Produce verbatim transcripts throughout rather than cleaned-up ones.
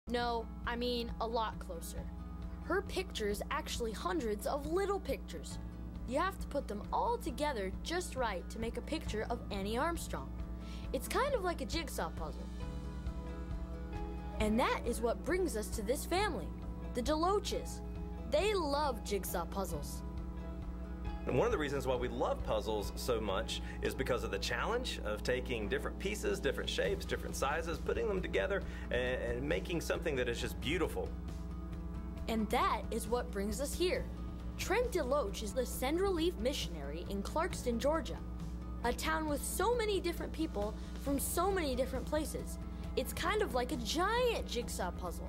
No, I mean a lot closer. Her picture is actually hundreds of little pictures. You have to put them all together just right to make a picture of Annie Armstrong. It's kind of like a jigsaw puzzle. And that is what brings us to this family, the DeLoaches. They love jigsaw puzzles. And one of the reasons why we love puzzles so much is because of the challenge of taking different pieces, different shapes, different sizes, putting them together, and, and making something that is just beautiful. And that is what brings us here. Trent DeLoach is the Send Relief missionary in Clarkston, Georgia, a town with so many different people from so many different places. It's kind of like a giant jigsaw puzzle.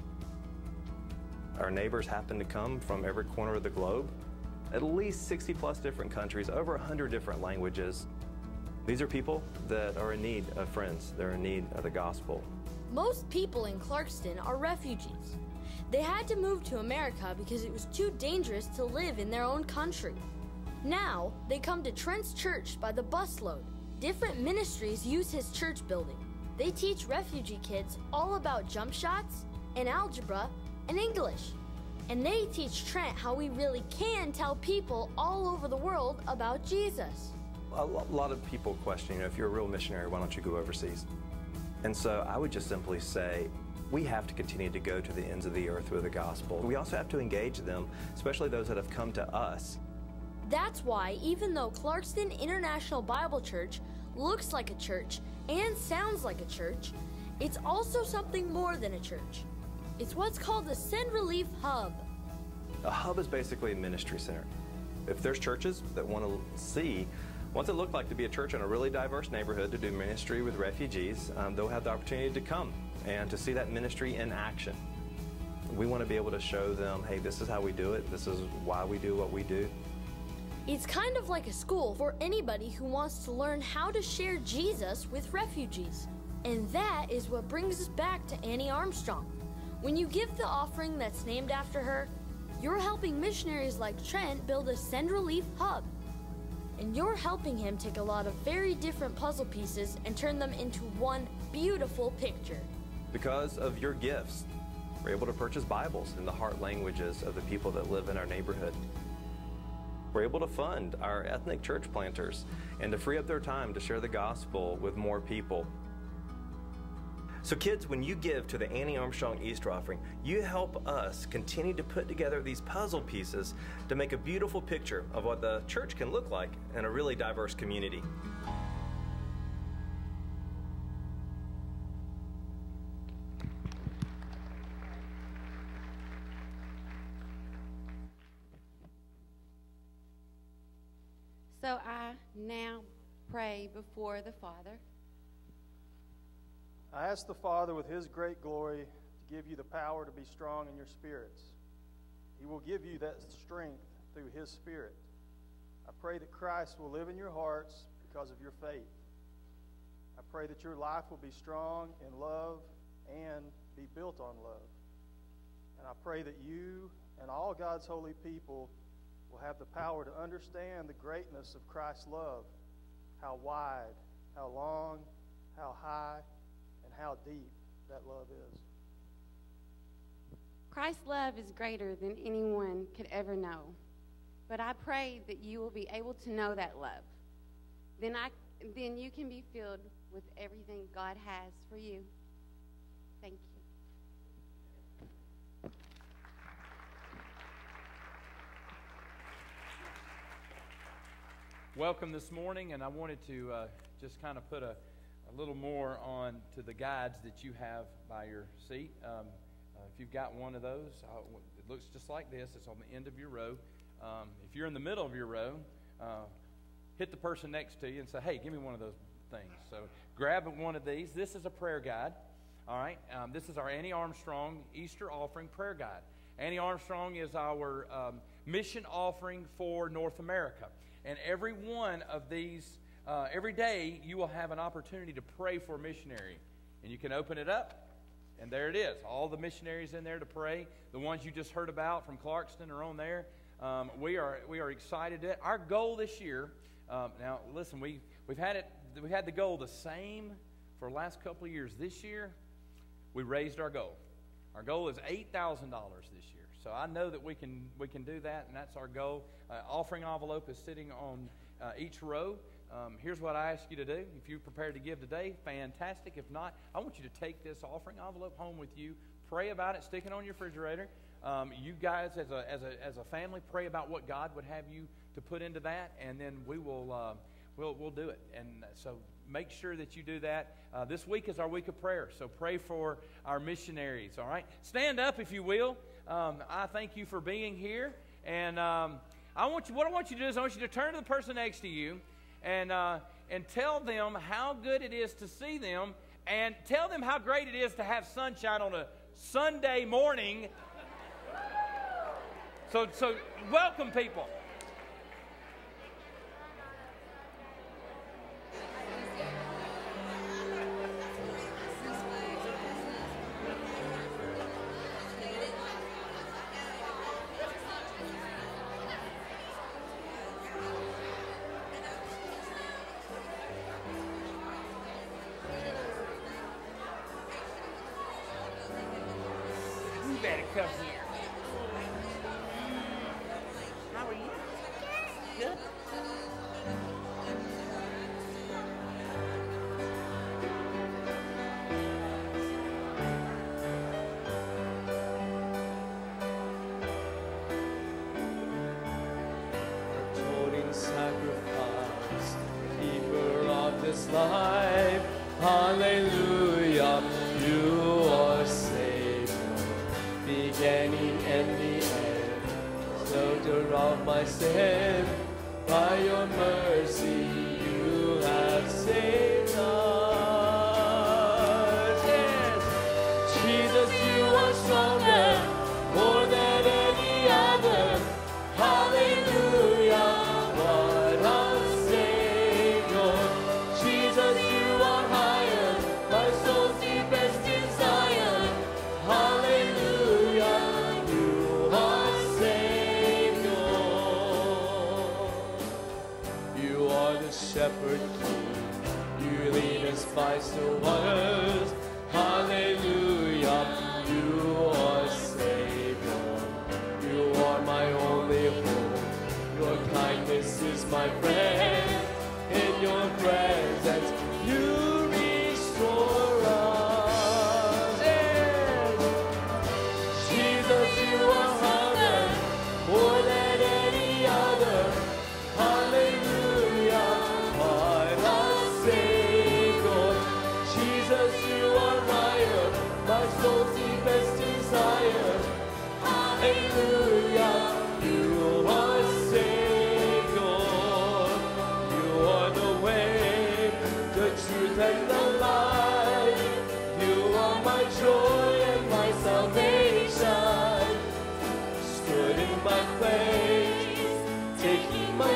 Our neighbors happen to come from every corner of the globe, at least sixty plus different countries, over one hundred different languages. These are people that are in need of friends. They're in need of the gospel. Most people in Clarkston are refugees. They had to move to America because it was too dangerous to live in their own country. Now, they come to Trent's church by the busload. Different ministries use his church building. They teach refugee kids all about jump shots and algebra and English. And they teach Trent how we really can tell people all over the world about Jesus. A lot of people question, you know, if you're a real missionary, why don't you go overseas? And so I would just simply say, we have to continue to go to the ends of the earth with the gospel. We also have to engage them, especially those that have come to us. That's why, even though Clarkston International Bible Church looks like a church and sounds like a church, it's also something more than a church. It's what's called the Send Relief Hub. A hub is basically a ministry center. If there's churches that want to see what it look like to be a church in a really diverse neighborhood to do ministry with refugees, um, they'll have the opportunity to come and to see that ministry in action. We want to be able to show them, hey, this is how we do it. This is why we do what we do. It's kind of like a school for anybody who wants to learn how to share Jesus with refugees. And that is what brings us back to Annie Armstrong. When you give the offering that's named after her, you're helping missionaries like Trent build a Send Relief Hub. And you're helping him take a lot of very different puzzle pieces and turn them into one beautiful picture. Because of your gifts, we're able to purchase Bibles in the heart languages of the people that live in our neighborhood. We're able to fund our ethnic church planters and to free up their time to share the gospel with more people. So kids, when you give to the Annie Armstrong Easter offering, you help us continue to put together these puzzle pieces to make a beautiful picture of what the church can look like in a really diverse community. So I now pray before the Father. I ask the Father with His great glory to give you the power to be strong in your spirits. He will give you that strength through His Spirit. I pray that Christ will live in your hearts because of your faith. I pray that your life will be strong in love and be built on love. And I pray that you and all God's holy people will have the power to understand the greatness of Christ's love, how wide, how long, how high, and how deep that love is. Christ's love is greater than anyone could ever know. But I pray that you will be able to know that love. Then, I, then you can be filled with everything God has for you. Thank you. Welcome this morning, and I wanted to uh, just kind of put a, a little more on to the guides that you have by your seat. Um, uh, if you've got one of those, uh, it looks just like this. It's on the end of your row. Um, if you're in the middle of your row, uh, hit the person next to you and say, hey, give me one of those things. So grab one of these. This is a prayer guide. All right. Um, this is our Annie Armstrong Easter offering prayer guide. Annie Armstrong is our um, mission offering for North America. And every one of these, uh, every day, you will have an opportunity to pray for a missionary. And you can open it up, and there it is. All the missionaries in there to pray. The ones you just heard about from Clarkston are on there. Um, we are we are excited. To, our goal this year, um, now listen, we we've had it. We had the goal the same for the last couple of years. This year, we raised our goal. Our goal is eight thousand dollars this year. So I know that we can we can do that, and that's our goal. Uh, offering envelope is sitting on uh, each row. Um, here's what I ask you to do. If you're prepared to give today, fantastic. If not, I want you to take this offering envelope home with you. Pray about it. Stick it on your refrigerator. Um, you guys, as a as a as a family, pray about what God would have you to put into that, and then we will uh, we'll we'll do it. And so make sure that you do that. Uh, this week is our week of prayer, so pray for our missionaries. All right, stand up if you will. Um, I thank you for being here, and um, I want you. What I want you to do is I want you to turn to the person next to you, and uh, and tell them how good it is to see them, and tell them how great it is to have sunshine on a Sunday morning. So, so welcome, people. You better come here. How are you? Good. Atoning sacrifice, keeper of this life, hallelujah, you are Savior, beginning and the end, shelter of my sin, by your mercy you have saved us. Yes. Jesus, you are stronger, more than any other. Hallelujah, what a Savior. Jesus, you are higher, my soul's deepest desire. Hallelujah, you are Savior. You are the shepherd king, you lead us by still waters. Hallelujah, you are Savior. You are my only hope. Your kindness is my friend. In your presence, you restore us. Yes. Jesus, you are higher, more than any other. Hallelujah, what a Savior. Jesus, you are higher, my soul's deepest desire. Hallelujah, you are Savior. You are the way, the truth and the life. You are my joy and my salvation. Stood in my place, taking my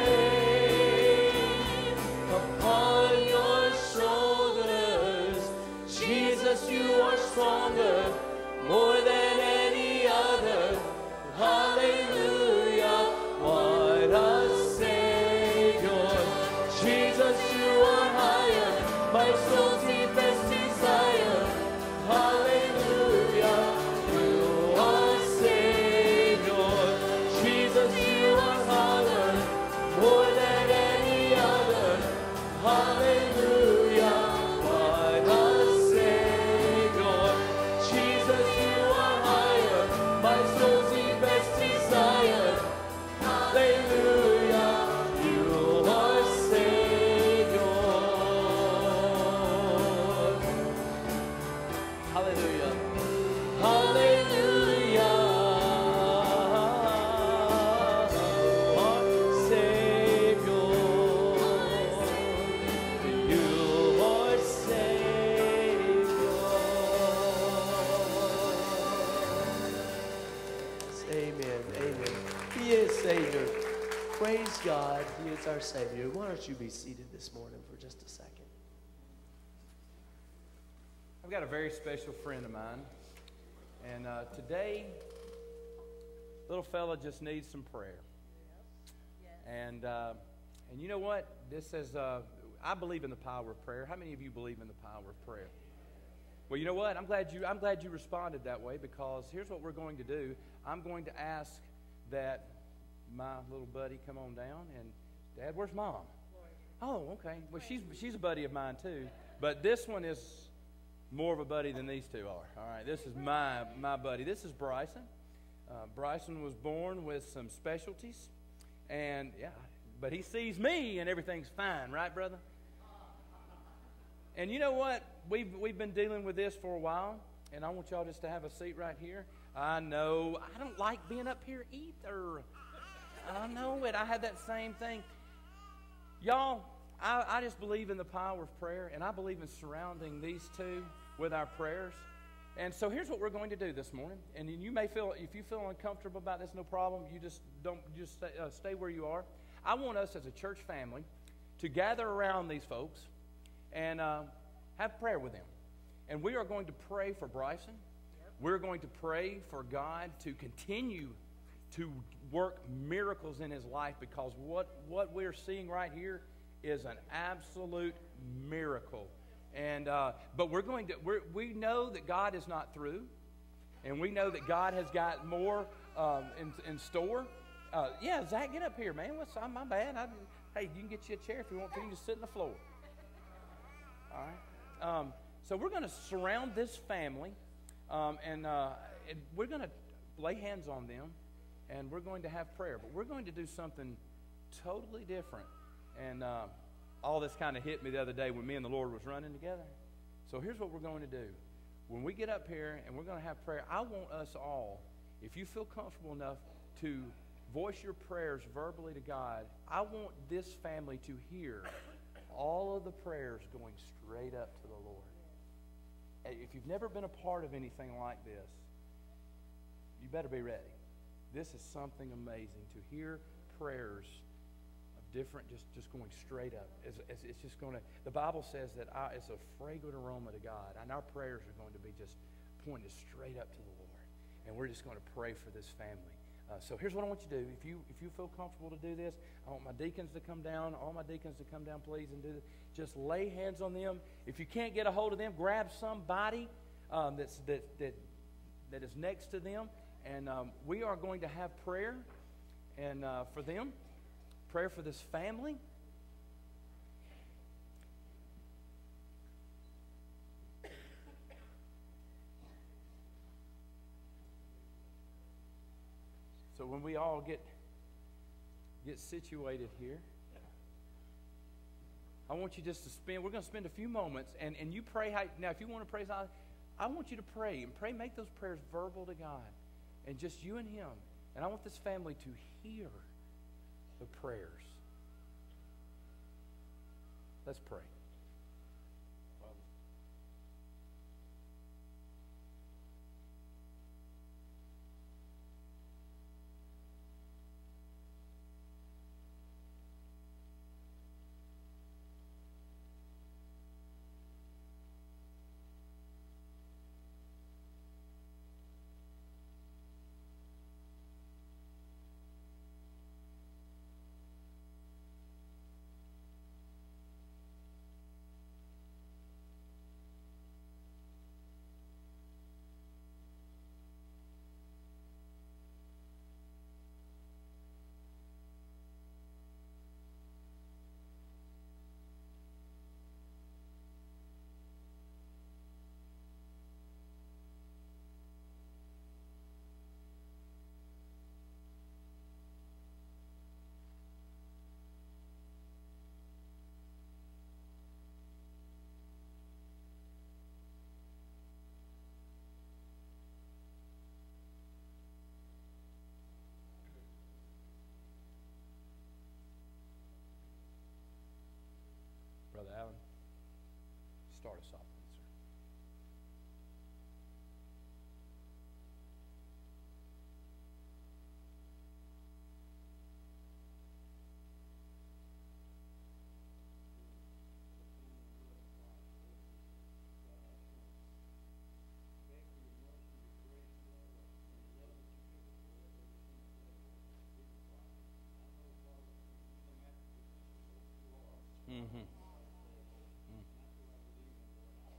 shame upon your shoulders. Jesus, you are stronger, more than any other. Hallelujah, what a Savior. Jesus, you are higher, my soul's deepest desire. Hallelujah, you are Savior. Jesus, you are higher, more than any other. Hallelujah, what a Savior. Jesus, you are higher, my soul's deepest desire. Hallelujah, you are Savior. Hallelujah. Hallelujah. Our Savior. You are Savior. Amen. Amen. He is Savior. Praise God. He is our Savior. Why don't you be seated this morning for just a second? I've got a very special friend of mine, and uh, today, little fella just needs some prayer. And uh, and you know what? This is uh, I believe in the power of prayer. How many of you believe in the power of prayer? Well, you know what? I'm glad you I'm glad you responded that way, because here's what we're going to do. I'm going to ask that my little buddy come on down. And Dad, where's Mom? Oh, okay. Well, she's she's a buddy of mine too, but this one is more of a buddy than these two are. All right, this is my my buddy. This is Bryson. Uh, Bryson was born with some specialties, and yeah, but he sees me and everything's fine, right, brother? And you know what? We've we've been dealing with this for a while, and I want y'all just to have a seat right here. I know I don't like being up here either. I know it. I had that same thing. Y'all, I, I just believe in the power of prayer, and I believe in surrounding these two with our prayers. And so here's what we're going to do this morning. And you may feel, if you feel uncomfortable about this, no problem. You just don't, just stay, uh, stay where you are. I want us as a church family to gather around these folks and uh, have prayer with them. And we are going to pray for Bryson. We're going to pray for God to continue to work miracles in his life, because what, what we're seeing right here is an absolute miracle. And uh, but we're going to we're, we know that God is not through, and we know that God has got more um, in, in store. Uh, yeah, Zach, get up here, man. What's uh, my bad? I, hey, you can get you a chair if you want to. You can just sit on the floor. All right. Um, so we're going to surround this family, um, and, uh, and we're going to lay hands on them, and we're going to have prayer. But we're going to do something totally different. And uh, all this kind of hit me the other day when me and the Lord was running together. So here's what we're going to do. When we get up here and we're going to have prayer, I want us all, if you feel comfortable enough to voice your prayers verbally to God, I want this family to hear all of the prayers going straight up to the Lord. If you've never been a part of anything like this, you better be ready. This is something amazing to hear prayers different, just, just going straight up. It's, it's, it's just going to, the Bible says that our, it's a fragrant aroma to God, and our prayers are going to be just pointed straight up to the Lord. And we're just going to pray for this family. Uh, so here's what I want you to do. If you if you feel comfortable to do this, I want my deacons to come down, all my deacons to come down, please, and do this. Just lay hands on them. If you can't get a hold of them, grab somebody um, that's that that that is next to them, and um, we are going to have prayer and uh, for them. Prayer for this family. So when we all get get situated here, I want you just to spend, we're going to spend a few moments, and, and you pray. How, now, if you want to pray, I, I want you to pray, and pray, make those prayers verbal to God, and just you and him. And I want this family to hear the prayers. Let's pray. Brother Allen, start us off, sir. Mm-hmm.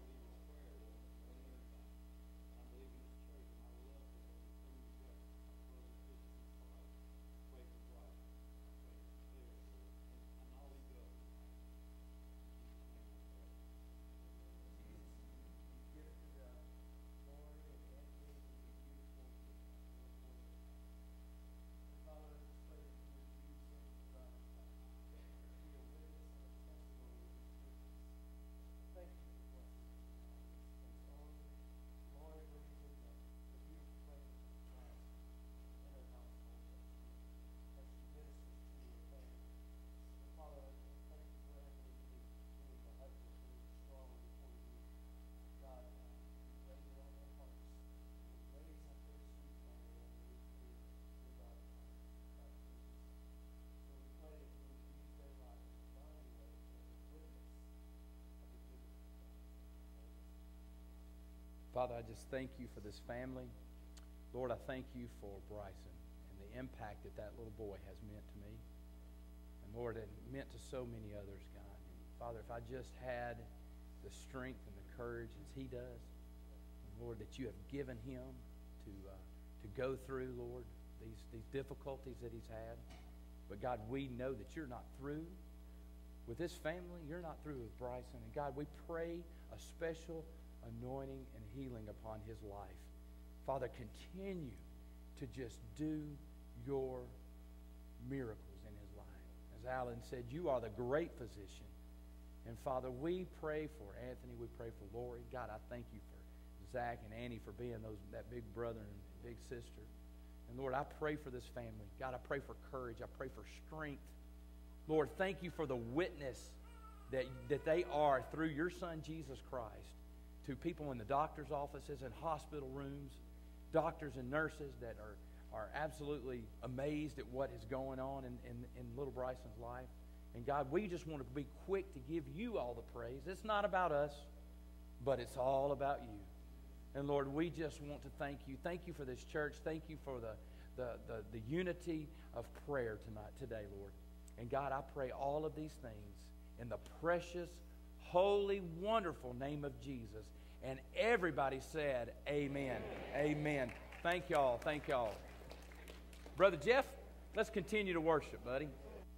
Father, I just thank you for this family. Lord, I thank you for Bryson and the impact that that little boy has meant to me. And Lord, it meant to so many others, God. And Father, if I just had the strength and the courage as he does, and Lord, that you have given him to uh, to go through, Lord, these, these difficulties that he's had. But God, we know that you're not through with this family. You're not through with Bryson. And God, we pray a special anointing and healing upon his life. Father, continue to just do your miracles in his life. As Alan said, you are the great physician. And Father, we pray for Anthony. We pray for Lori. God, I thank you for Zach and Annie for being those that big brother and big sister. And Lord, I pray for this family. God, I pray for courage. I pray for strength. Lord, thank you for the witness that, that they are through your Son, Jesus Christ, to people in the doctor's offices and hospital rooms, doctors and nurses that are, are absolutely amazed at what is going on in, in, in little Bryson's life. And God, we just want to be quick to give you all the praise. It's not about us, but it's all about you. And Lord, we just want to thank you. Thank you for this church. Thank you for the, the, the, the unity of prayer tonight, today, Lord. And God, I pray all of these things in the precious, holy, wonderful name of Jesus. And everybody said, amen. Amen. Thank y'all. Thank y'all. Brother Jeff, let's continue to worship, buddy.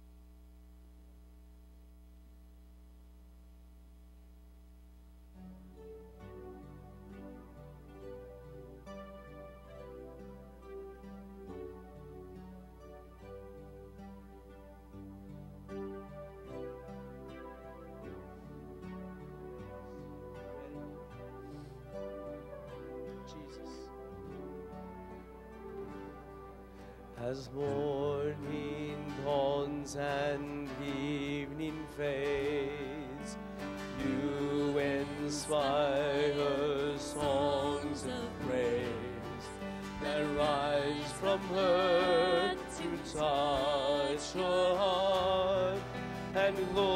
As morning dawns and evening fades, you inspire songs of praise that rise from her to touch your heart and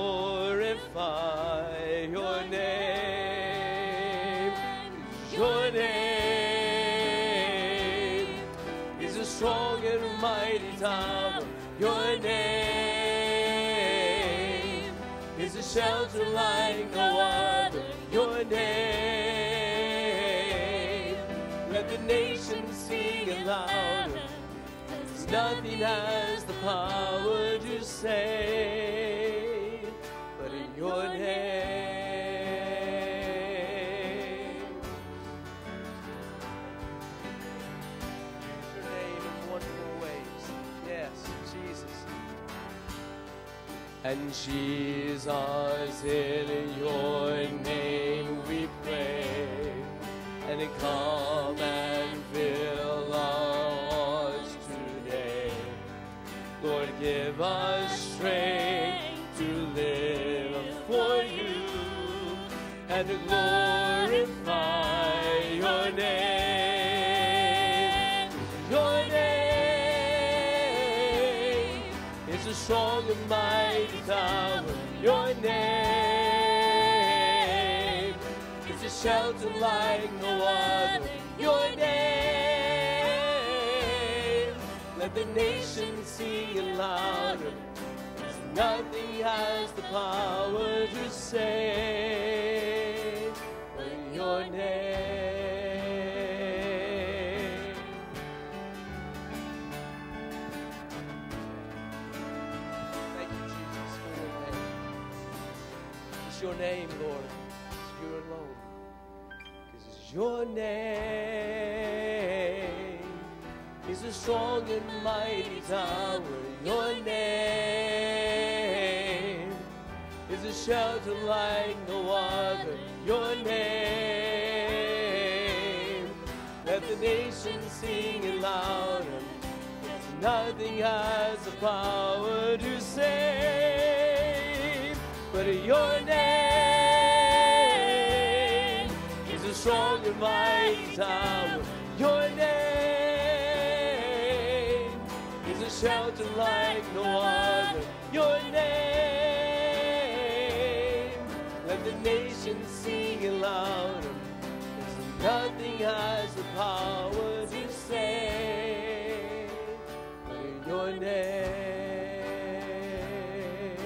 glorify your name. Your name is a strong and mighty tower. Your name is a shelter like no other. Your name, let the nations sing it louder. 'Cause nothing has the power to save but in your name. And Jesus, in your name we pray, and come and fill our hearts today. Lord, give us strength to live for you and to glorify your name. Your name is a strong and mighty tower. Your name is a shelter like no other. Your name, let the nations sing it louder. 'Cause nothing has the power to save but your name. Thank you, Jesus, for your name. It's your name, Lord. It's you alone. Because it's your name is a strong and mighty tower. Your name is a shelter like no other. Your name, let the nations sing it louder. 'Cause nothing has the power to save but your name is a strong and mighty tower. Your name is a shelter like no other. Your name, let the nations sing it louder. There's nothing nothing has the power to save but in your name.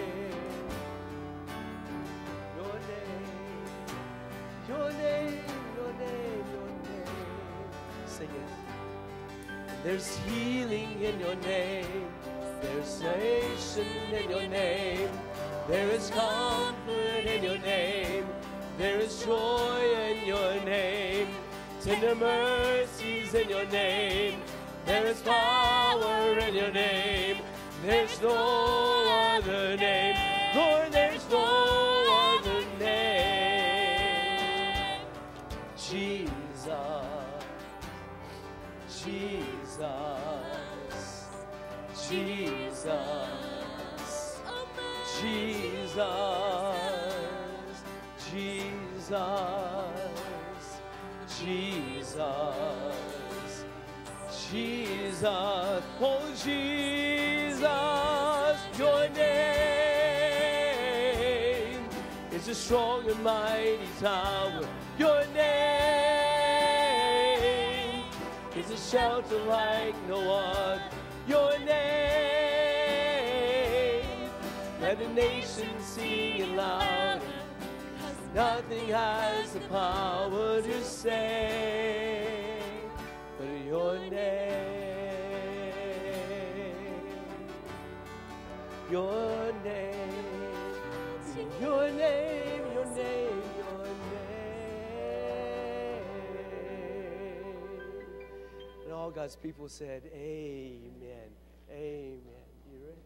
Your name, your name, your name, your name. Sing it. There's healing in your name. There's salvation in your name. There is comfort in your name. There is joy in your name. Tender mercies in your name. There is power in your name. There's no other name. Lord, there's no other name. Jesus, Jesus, Jesus, Jesus, Jesus, Jesus, Jesus, oh Jesus, your name is a strong and mighty tower. Your name is a shelter like no other. Your name, let the nations sing it loud. Nothing has the power to save but your name. Your name, your name, your name, your name. And all God's people said, amen, amen. You ready?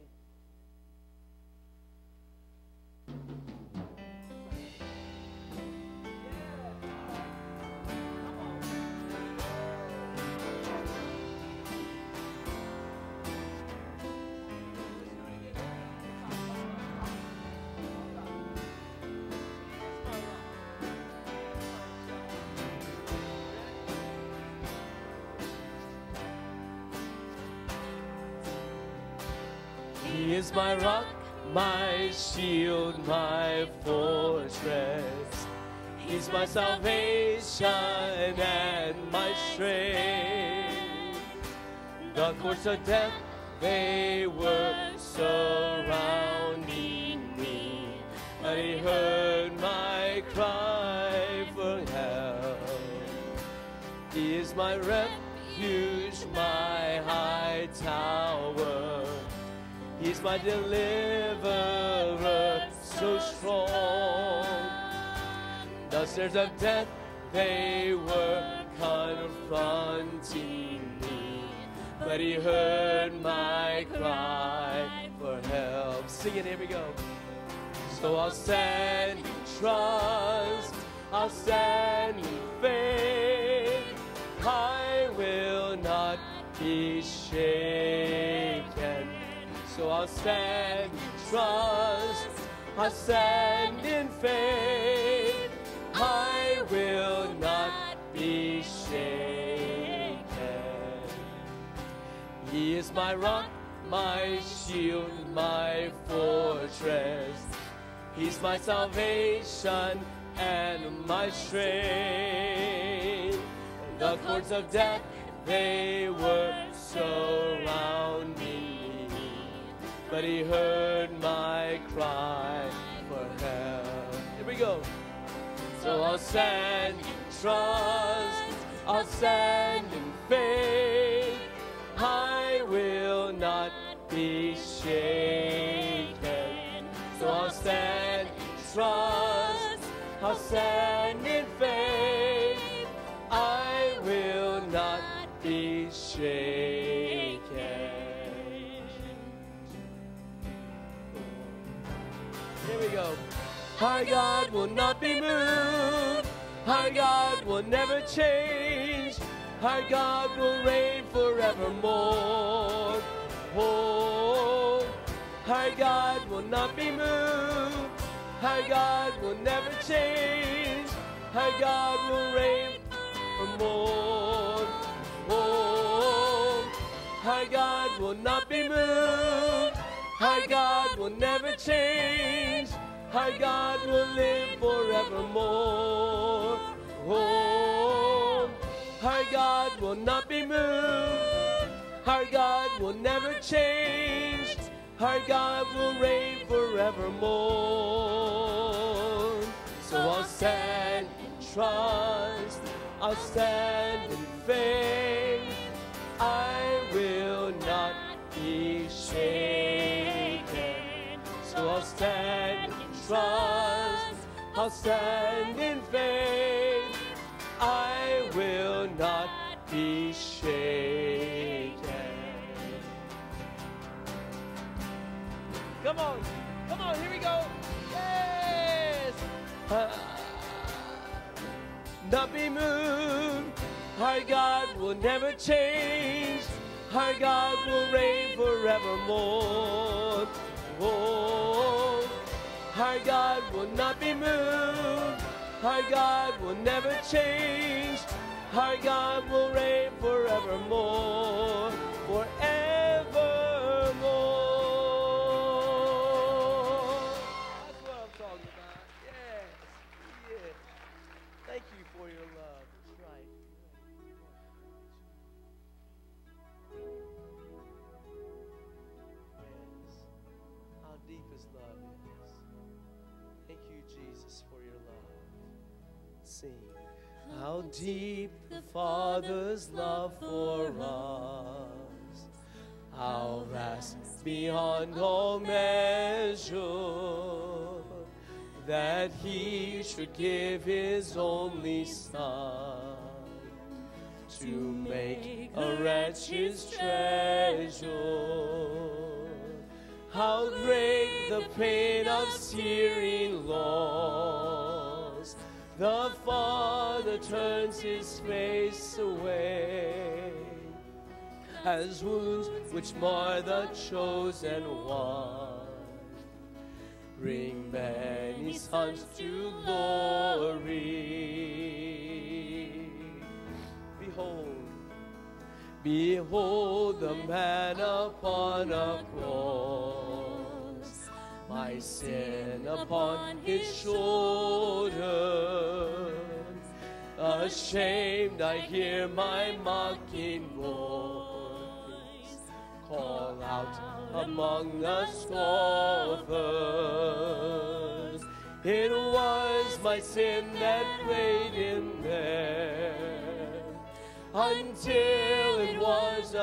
He is my rock, my shield, my fortress. He's my salvation and my strength. The courts of death, they were surrounding me, but he heard my cry for help. He is my refuge, my high tower. He's my deliverer, so strong. The snares of death, they were confronting me, but he heard my cry for help. Sing it, here we go. So I'll stand in trust, I'll stand in faith. I will not be shaken. So I'll stand in trust, I'll stand in faith. I will not be shaken. He is my rock, my shield, my fortress. He's my salvation and my strength. The cords of death, they were surrounding me, but he heard my cry for help. Here we go. So I'll stand in trust, I'll stand in faith. I will not be shaken. So I'll stand in trust, I'll stand in faith. I will not be shaken. Here we go. Our God will not be moved. Our God will never change. Our God will reign forevermore. Oh, our God will not be moved. Our God will never change. Our God will reign forevermore. Oh, our God will not be moved. Our God will never change. Our God will live forevermore. Oh, God will not be moved. Our God will never change. Our God will reign forevermore. So I'll stand in trust. I'll stand in faith. I will not be shaken. So I'll stand in trust. I'll stand in faith. I will not be shaken. Come on, come on, here we go. Yes! Uh, not be moved. Our God will never change. Our God will reign forevermore. Oh, our God will not be moved. Our God will never change. Our God will reign forevermore. Forevermore. That's what I'm talking about. Yes. Yes. Thank you for your love. That's right. Yes. How deep His love is. Thank you, Jesus, for your love. Sing. How deep the Father's love for us, how vast beyond all measure, that He should give His only Son to make a wretch His treasure. How great the pain of searing loss, the Father turns His face away, as wounds which mar the chosen one bring many sons to glory. Behold, behold the man upon a cross, my sin upon His shoulder. Ashamed I hear my mocking voice call out among the scoffers. It was my sin that played Him there, until it was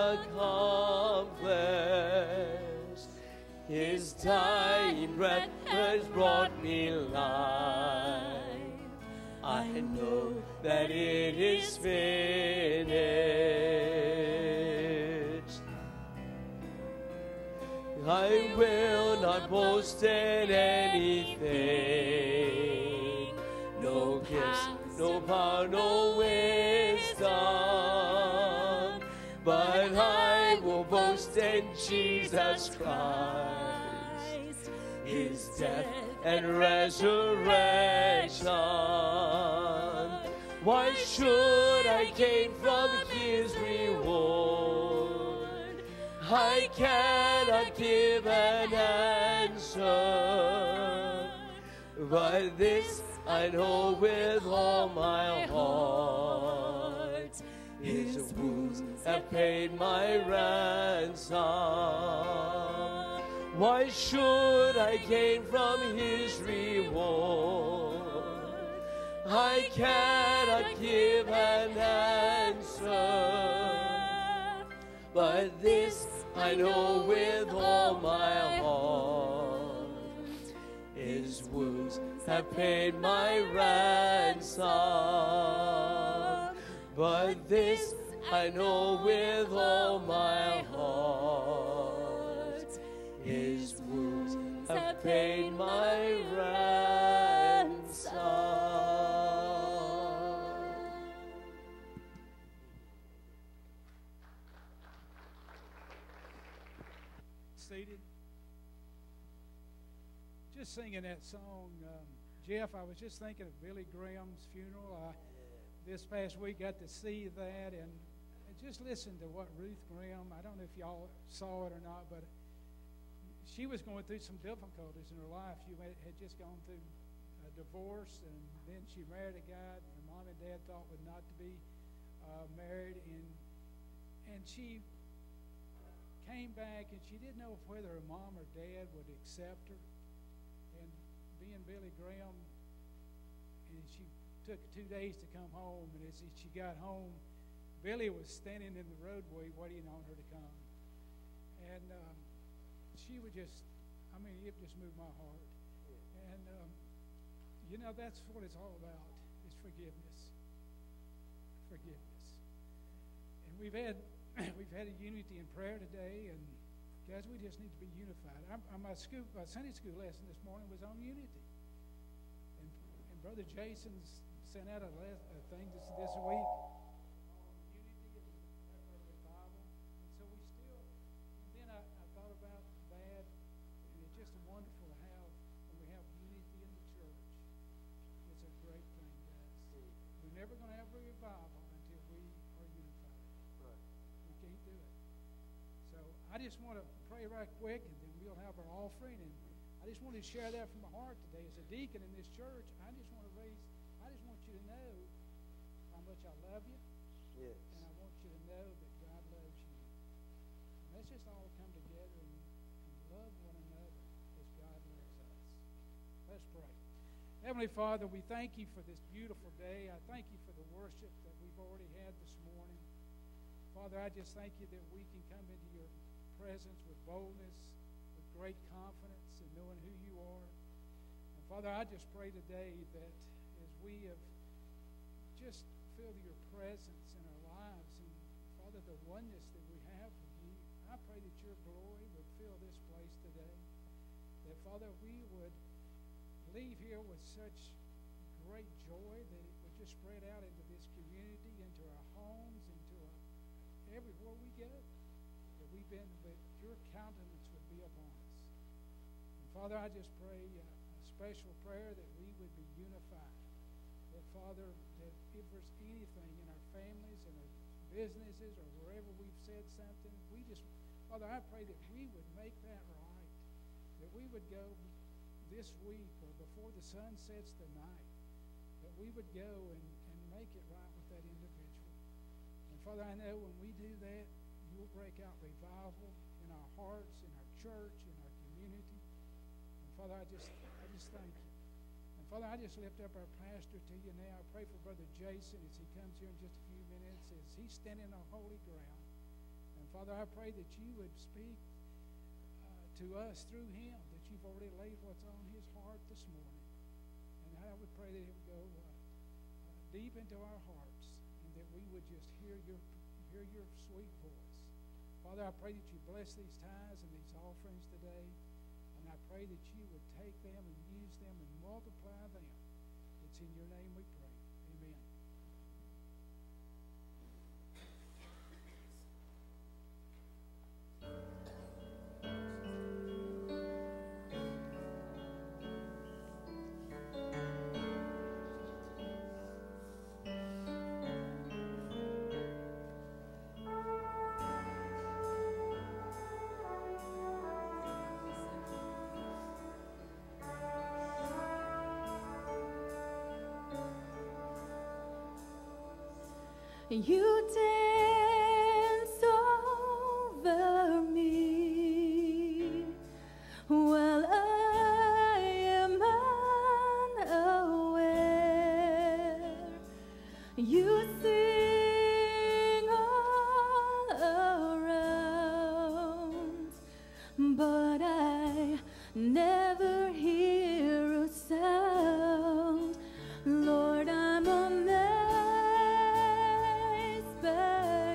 accomplished. His dying breath has brought me life. I know that it is finished. I will not boast in anything, no gifts, no power, no wisdom, but I will boast in Jesus Christ, His death and resurrection. Why should I gain from His reward? I cannot give an answer, but this I know with all my heart: His wounds have paid my ransom. Why should I gain from His reward? I cannot give an answer, but this I know with all my heart: His wounds have paid my ransom. But this I know with all my heart: His wounds have paid my ransom. Seated. Just singing that song, um, Jeff. I was just thinking of Billy Graham's funeral. I, this past week, got to see that, and I just listened to what Ruth Graham. I don't know if y'all saw it or not, but she was going through some difficulties in her life. She had just gone through a divorce, and then she married a guy her mom and dad thought would not to be uh, uh, married, and and she came back, and she didn't know whether her mom or dad would accept her. And being Billy Graham, and she took two days to come home, and as she got home, Billy was standing in the roadway waiting on her to come. And um, she would just, I mean, it just moved my heart. And, um, you know, that's what it's all about, is forgiveness. Forgiveness. And we've had we've had a unity in prayer today, and guys, we just need to be unified. I'm, I'm, my, school, my Sunday school lesson this morning was on unity. And, and Brother Jason's sent out a, les- a thing this, this week on unity and revival. And so we still, and then I, I thought about that, and it's just wonderful to have, when we have unity in the church. It's a great thing, guys. We're never going to have a revival until we are unified. Right. We can't do it. So I just want to pray right quick, and then we'll have our offering. And I just want to share that from my heart today. As a deacon in this church, I just want to raise, I just want you to know how much I love you. Yes. And I want you to know that God loves you. And let's just all come together and, and love one another as God loves us. Let's pray. Heavenly Father, we thank you for this beautiful day. I thank you for the worship that we've already had this morning. Father, I just thank you that we can come into your presence with boldness, with great confidence in knowing who you are. And Father, I just pray today that as we have just feel your presence in our lives, and Father, the oneness that we have with you, I pray that your glory would fill this place today. That, Father, we would leave here with such great joy that it would just spread out into this community, into our homes, into our, everywhere we go. That we've been, that your countenance would be upon us. And Father, I just pray uh, a special prayer that we would be unified. That, Father, that if there's anything in our families and our businesses or wherever we've said something, we just, Father, I pray that we would make that right. That we would go this week or before the sun sets tonight, that we would go and, and make it right with that individual. And Father, I know when we do that, you'll break out revival in our hearts, in our church, in our community. And Father, I just I just thank you. And Father, I just lift up our pastor to you now. I pray for Brother Jason as he comes here in just a few minutes, as he's standing on holy ground. And Father, I pray that you would speak uh, to us through him, that you've already laid what's on his heart this morning. And I would pray that it would go uh, uh, deep into our hearts, and that we would just hear your hear your sweet voice. Father, I pray that you bless these tithes and these offerings today, and I pray that you would take them and use them and multiply them. It's in your name we pray. Amen. You dance over me while I am unaware. You sing all around, but I never hear a sound. Lord, I'm amazed by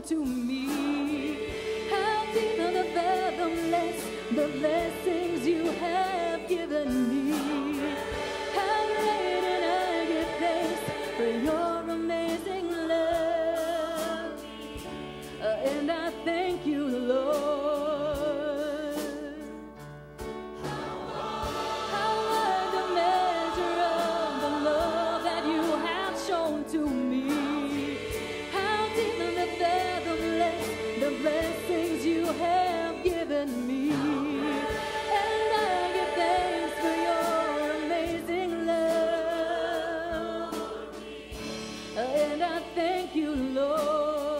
to me. How deep are the fathomless, the blessings you have given me. How great, and I give thanks for your amazing love. Uh, and I thank you, Lord. How wide the measure of the love that you have shown to me. How deep are the fathomless, the blessings you have given me. And I give thanks for your amazing love. And I thank you, Lord.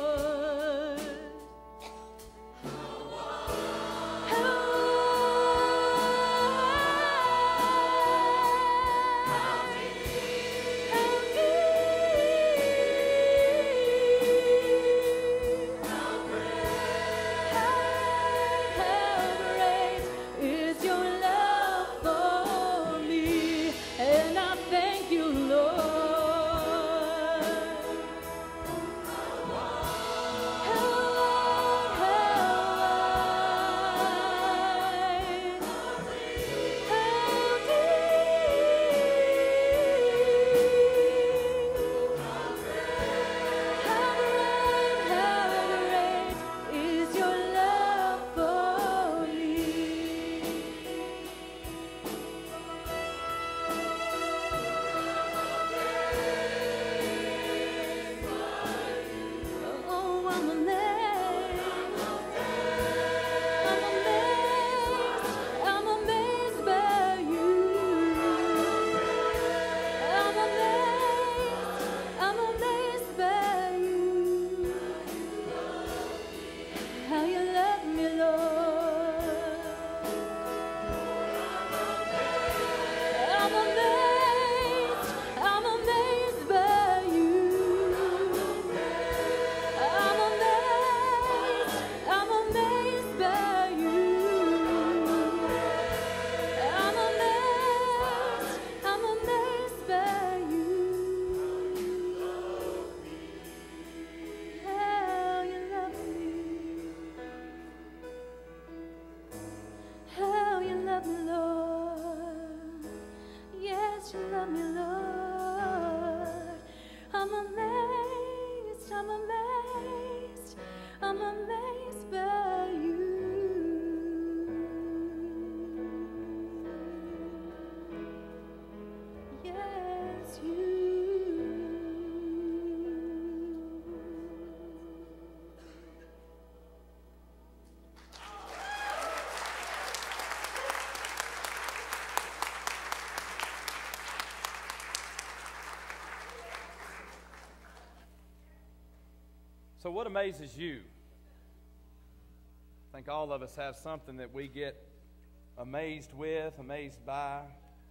So what amazes you? I think all of us have something that we get amazed with, amazed by.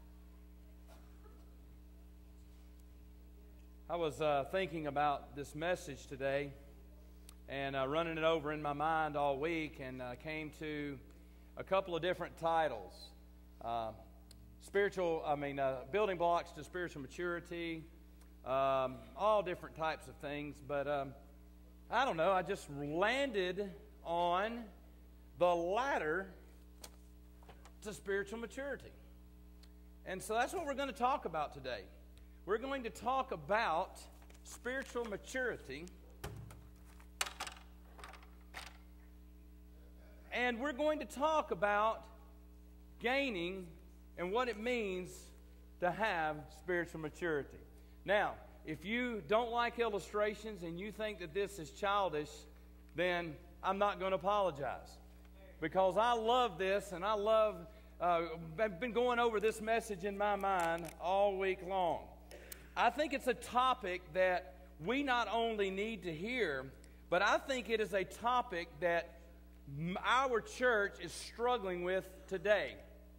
I was uh, thinking about this message today and uh, running it over in my mind all week, and uh, came to a couple of different titles. Uh, spiritual, I mean, uh, building blocks to spiritual maturity, um, all different types of things, but um, I don't know, I just landed on the ladder to spiritual maturity. And so that's what we're going to talk about today. We're going to talk about spiritual maturity. And we're going to talk about gaining and what it means to have spiritual maturity. Now, if you don't like illustrations and you think that this is childish, then I'm not going to apologize. Because I love this, and I love, uh, I've been going over this message in my mind all week long. I think it's a topic that we not only need to hear, but I think it is a topic that our church is struggling with today.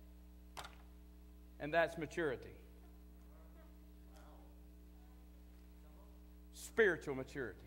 And that's maturity. Spiritual maturity.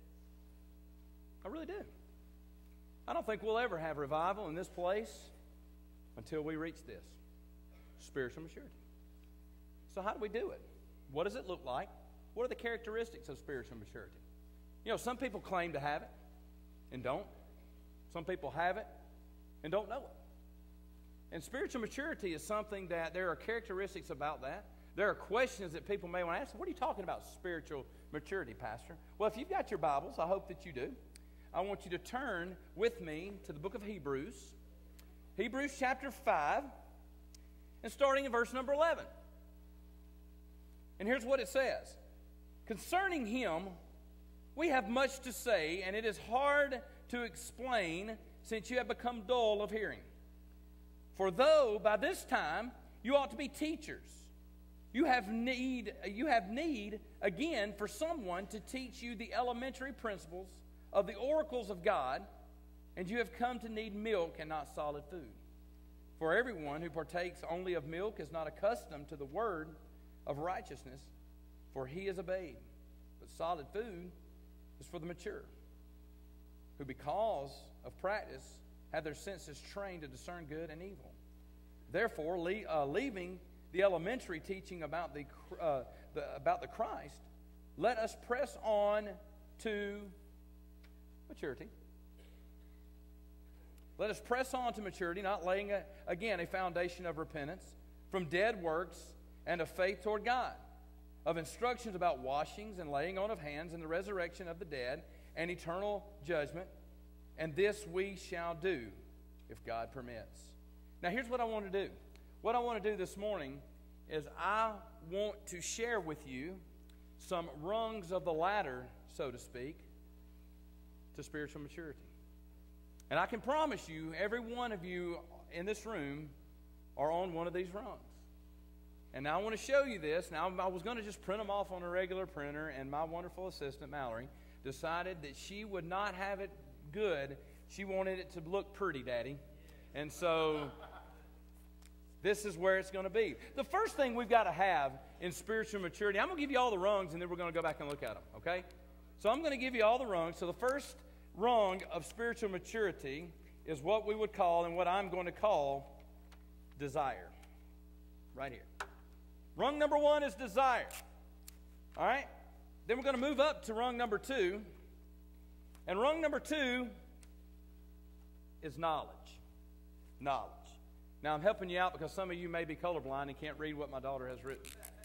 I really do. I don't think we'll ever have revival in this place until we reach this. Spiritual maturity. So how do we do it? What does it look like? What are the characteristics of spiritual maturity? You know, some people claim to have it. and don't. Some people have it and don't know it. And spiritual maturity is something that there are characteristics about that. There are questions that people may want to ask. What are you talking about, spiritual maturity, Pastor? Well, if you've got your Bibles, I hope that you do. I want you to turn with me to the book of Hebrews. Hebrews chapter five, and starting in verse number eleven. And here's what it says. Concerning him, we have much to say, and it is hard to explain since you have become dull of hearing. For though by this time you ought to be teachers, you have need, you have need again for someone to teach you the elementary principles of the oracles of God, and you have come to need milk and not solid food. For everyone who partakes only of milk is not accustomed to the word of righteousness, for he is a babe. But solid food is for the mature, who because of practice have their senses trained to discern good and evil. Therefore, le- uh, leaving the elementary teaching about the, uh, the about the Christ, let us press on to maturity. Let us press on to maturity, not laying, a, again, a foundation of repentance from dead works and of faith toward God, of instructions about washings and laying on of hands and the resurrection of the dead and eternal judgment. And this we shall do if God permits. Now, here's what I want to do. What I want to do this morning is I want to share with you some rungs of the ladder, so to speak, to spiritual maturity. And I can promise you, every one of you in this room are on one of these rungs. And now I want to show you this. Now, I was going to just print them off on a regular printer, and my wonderful assistant, Mallory, decided that she would not have it good. She wanted it to look pretty, Daddy. And so this is where it's going to be. The first thing we've got to have in spiritual maturity, I'm going to give you all the rungs, and then we're going to go back and look at them, okay? So I'm going to give you all the rungs. So the first rung of spiritual maturity is what we would call, and what I'm going to call, desire. Right here. Rung number one is desire. All right? Then we're going to move up to rung number two. And rung number two is knowledge. Knowledge. Now, I'm helping you out because some of you may be colorblind and can't read what my daughter has written.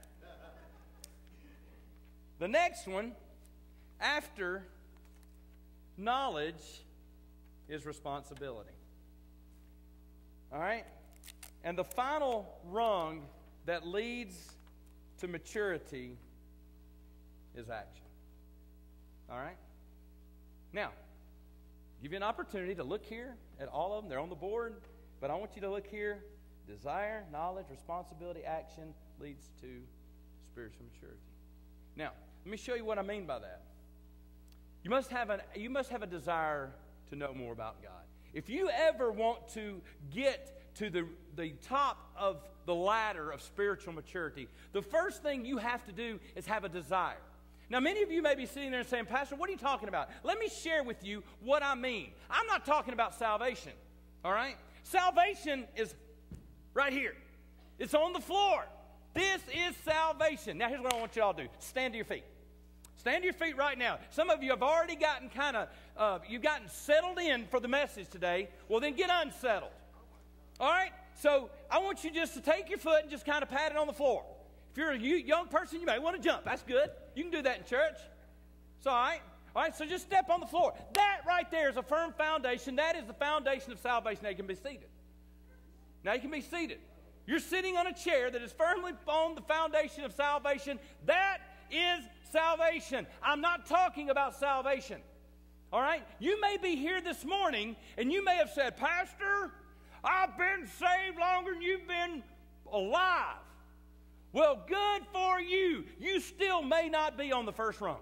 The next one, after knowledge, is responsibility. All right? And the final rung that leads to maturity is action. All right? Now, give you an opportunity to look here at all of them. They're on the board. But I want you to look here. Desire, knowledge, responsibility, action leads to spiritual maturity. Now, let me show you what I mean by that. You must have an, you must have a desire to know more about God. If you ever want to get to the, the top of the ladder of spiritual maturity, the first thing you have to do is have a desire. Now, many of you may be sitting there and saying, Pastor, what are you talking about? Let me share with you what I mean. I'm not talking about salvation, all right? Salvation is right here. It's on the floor. This is salvation. Now, here's what I want you all to do. Stand to your feet. Stand to your feet right now. Some of you have already gotten kind of, uh, you've gotten settled in for the message today. Well, then get unsettled. All right? So I want you just to take your foot and just kind of pat it on the floor. If you're a young person, you may want to jump. That's good. You can do that in church. It's all right. All right, so just step on the floor. That right there is a firm foundation. That is the foundation of salvation. Now you can be seated. Now you can be seated. You're sitting on a chair that is firmly on the foundation of salvation. That is salvation. I'm not talking about salvation. All right? You may be here this morning and you may have said, Pastor, I've been saved longer than you've been alive. Well, good for you. You still may not be on the first rung.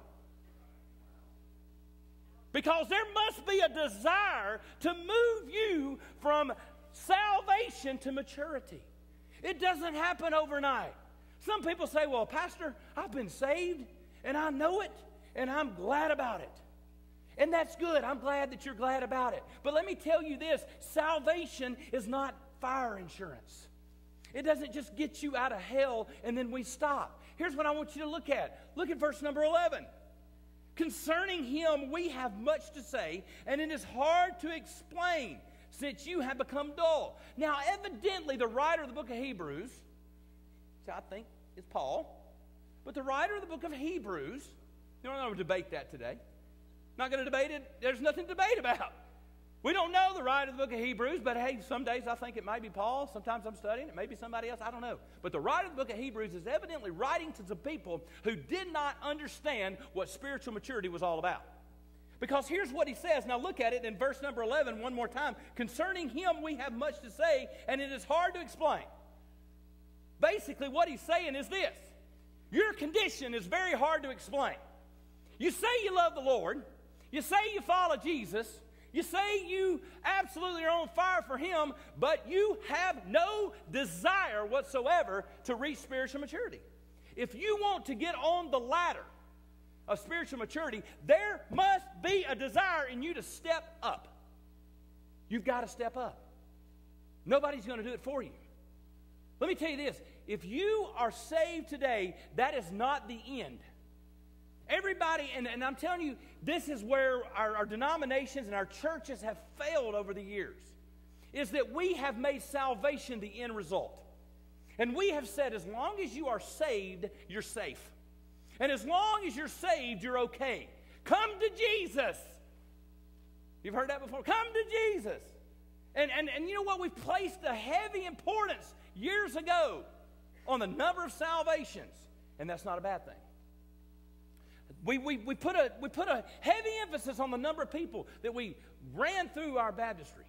Because there must be a desire to move you from salvation to maturity. It doesn't happen overnight. Some people say, well, Pastor, I've been saved, and I know it, and I'm glad about it. And that's good. I'm glad that you're glad about it. But let me tell you this, salvation is not fire insurance. It doesn't just get you out of hell and then we stop. Here's what I want you to look at. Look at verse number eleven. Concerning him we have much to say, and it is hard to explain, since you have become dull. Now, evidently, the writer of the book of Hebrews, which I think is Paul, but the writer of the book of Hebrews, you don't want to debate that today. Not going to debate it. There's nothing to debate about. We don't know the writer of the book of Hebrews, but hey, some days I think it might be Paul. Sometimes I'm studying it. Maybe somebody else. I don't know. But the writer of the book of Hebrews is evidently writing to some people who did not understand what spiritual maturity was all about. Because here's what he says. Now look at it in verse number eleven one more time. Concerning him we have much to say, and it is hard to explain. Basically what he's saying is this. Your condition is very hard to explain. You say you love the Lord. You say you follow Jesus. You say you absolutely are on fire for him, but you have no desire whatsoever to reach spiritual maturity. If you want to get on the ladder of spiritual maturity, there must be a desire in you to step up. You've got to step up. Nobody's going to do it for you. Let me tell you this. If you are saved today, that is not the end. Everybody, and, and I'm telling you, this is where our, our denominations and our churches have failed over the years, is that we have made salvation the end result. And we have said, as long as you are saved, you're safe. And as long as you're saved, you're okay. Come to Jesus. You've heard that before. Come to Jesus. And, and, and you know what? We've placed a heavy importance years ago on the number of salvations, and that's not a bad thing. We, we, we, put a, we put a heavy emphasis on the number of people that we ran through our baptistry.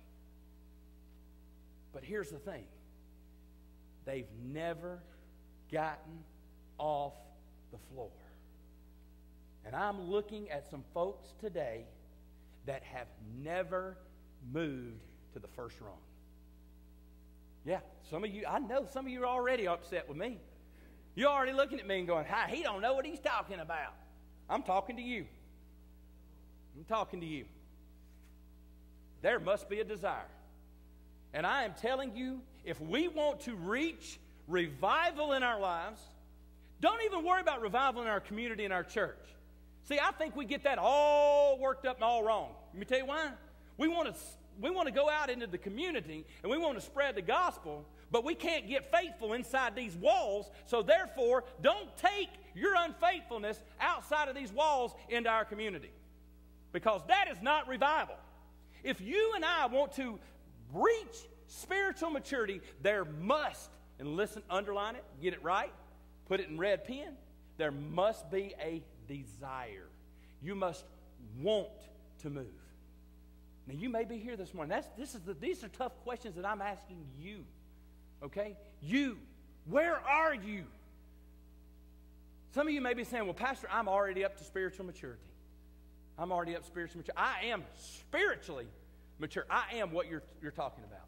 But here's the thing. They've never gotten off the floor. And I'm looking at some folks today that have never moved to the first rung. Yeah, some of you, I know some of you are already upset with me. You're already looking at me and going, hi, he don't know what he's talking about. I'm talking to you. I'm talking to you. There must be a desire. And I am telling you, if we want to reach revival in our lives, don't even worry about revival in our community and our church. See, I think we get that all worked up and all wrong. Let me tell you why. We want to, we want to go out into the community and we want to spread the gospel, but we can't get faithful inside these walls, so therefore, don't take your unfaithfulness outside of these walls into our community. Because that is not revival. If you and I want to reach spiritual maturity, there must, and listen, underline it, get it right, put it in red pen, there must be a desire. You must want to move. Now, you may be here this morning. That's, this is the, these are tough questions that I'm asking you. Okay? You. Where are you? Some of you may be saying, well, Pastor, I'm already up to spiritual maturity. I'm already up to spiritual maturity. I am spiritually mature. I am what you're, you're talking about.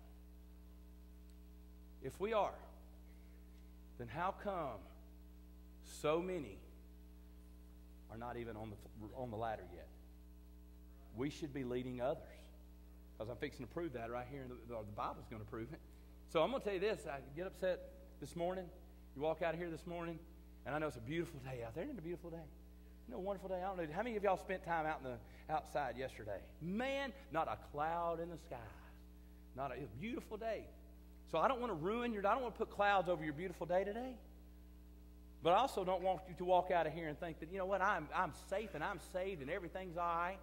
If we are, then how come so many are not even on the, on the ladder yet? We should be leading others. Because I'm fixing to prove that right here. The, the Bible's going to prove it. So I'm going to tell you this. I get upset this morning. You walk out of here this morning, and I know it's a beautiful day out there. Isn't it a beautiful day? You know, a wonderful day. I don't know. How many of y'all spent time out in the outside yesterday? Man, not a cloud in the sky. Not a, it was a beautiful day. So I don't want to ruin your, I don't want to put clouds over your beautiful day today. But I also don't want you to walk out of here and think that, you know what, I'm, I'm safe and I'm saved and everything's all right.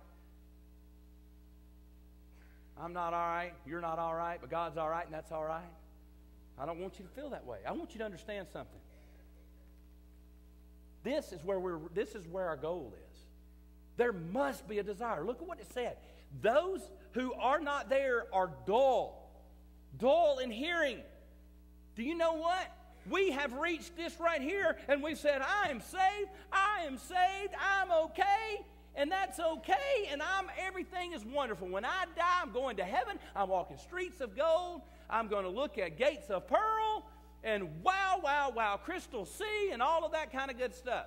I'm not all right, you're not all right, but God's all right and that's all right. I don't want you to feel that way. I want you to understand something. This is where we're this is where our goal is. There must be a desire. Look at what it said. Those who are not there are dull. Dull in hearing. Do you know what? We have reached this right here and we've said, I am saved, I am saved, I'm okay. And that's okay, and I'm everything is wonderful. When I die, I'm going to heaven. I'm walking streets of gold. I'm going to look at gates of pearl, and wow, wow, wow, crystal sea, and all of that kind of good stuff.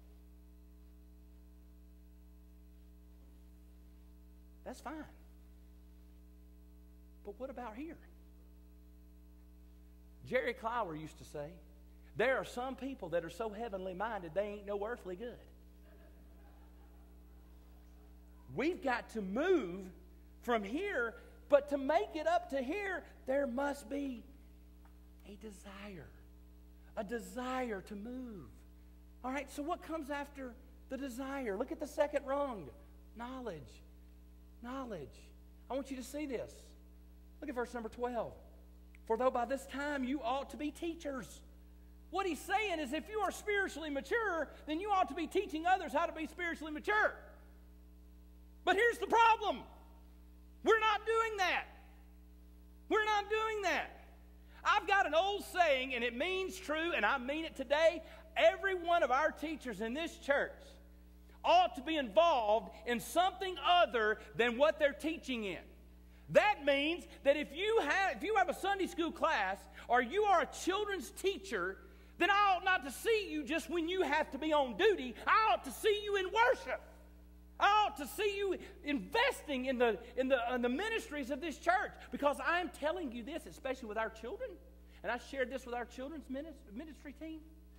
That's fine. But what about here? Jerry Clower used to say, there are some people that are so heavenly minded they ain't no earthly good. we've got to move from here, but to make it up to here, there must be a desire. A desire to move. All right, so what comes after the desire? Look at the second rung. Knowledge. Knowledge. I want you to see this. Look at verse number twelve. For though by this time you ought to be teachers. What he's saying is if you are spiritually mature, then you ought to be teaching others how to be spiritually mature. But here's the problem. We're not doing that. We're not doing that. I've got an old saying, and it means true, and I mean it today. Every one of our teachers in this church ought to be involved in something other than what they're teaching in. That means that if you have, if you have a Sunday school class or you are a children's teacher, then I ought not to see you just when you have to be on duty. I ought to see you in worship. I ought to see you investing in the, in the, in the ministries of this church, because I'm telling you this, especially with our children, and I shared this with our children's ministry team.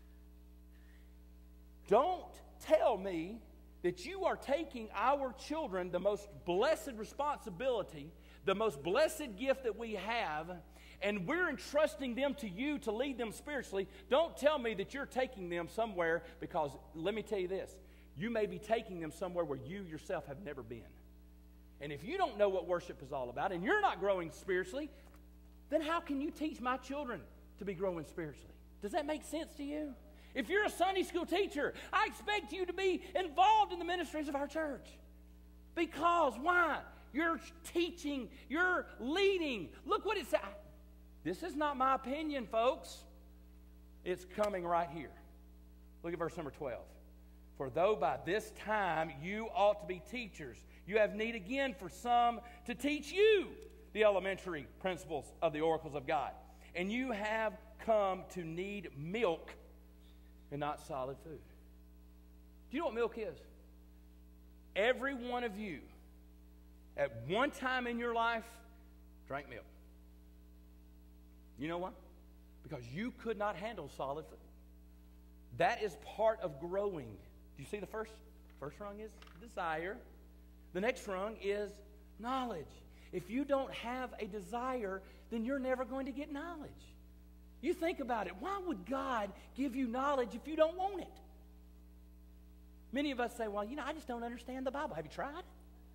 Don't tell me that you are taking our children, the most blessed responsibility, the most blessed gift that we have, and we're entrusting them to you to lead them spiritually. Don't tell me that you're taking them somewhere, because let me tell you this. You may be taking them somewhere where you yourself have never been. And if you don't know what worship is all about and you're not growing spiritually, then how can you teach my children to be growing spiritually? Does that make sense to you? If you're a Sunday school teacher, I expect you to be involved in the ministries of our church. Because, why? You're teaching, you're leading. Look what it says. This is not my opinion, folks. It's coming right here. Look at verse number twelve. For though by this time you ought to be teachers, you have need again for some to teach you the elementary principles of the oracles of God. And you have come to need milk and not solid food. Do you know what milk is? Every one of you, at one time in your life, drank milk. You know why? Because you could not handle solid food. That is part of growing. Do you see the first? First rung is desire. The next rung is knowledge. If you don't have a desire, then you're never going to get knowledge. You think about it. Why would God give you knowledge if you don't want it? Many of us say, well, you know, I just don't understand the Bible. Have you tried?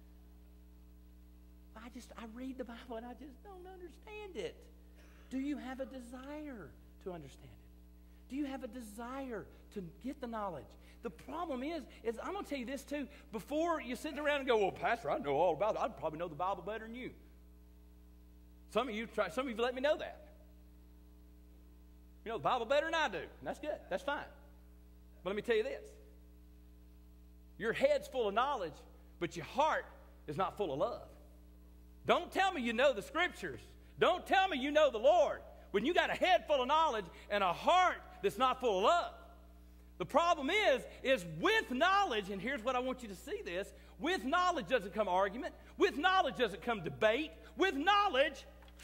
I just, I read the Bible and I just don't understand it. Do you have a desire to understand it? Do you have a desire to get the knowledge? The problem is, is I'm going to tell you this too. Before you sit around and go, well, Pastor, I know all about it. I probably know the Bible better than you. Some of you try, some of you let me know that. You know the Bible better than I do. And that's good. That's fine. But let me tell you this. Your head's full of knowledge, but your heart is not full of love. Don't tell me you know the Scriptures. Don't tell me you know the Lord when you got a head full of knowledge and a heart that's not full of love. The problem is, is with knowledge, and here's what I want you to see this, with knowledge doesn't come argument. With knowledge doesn't come debate. With knowledge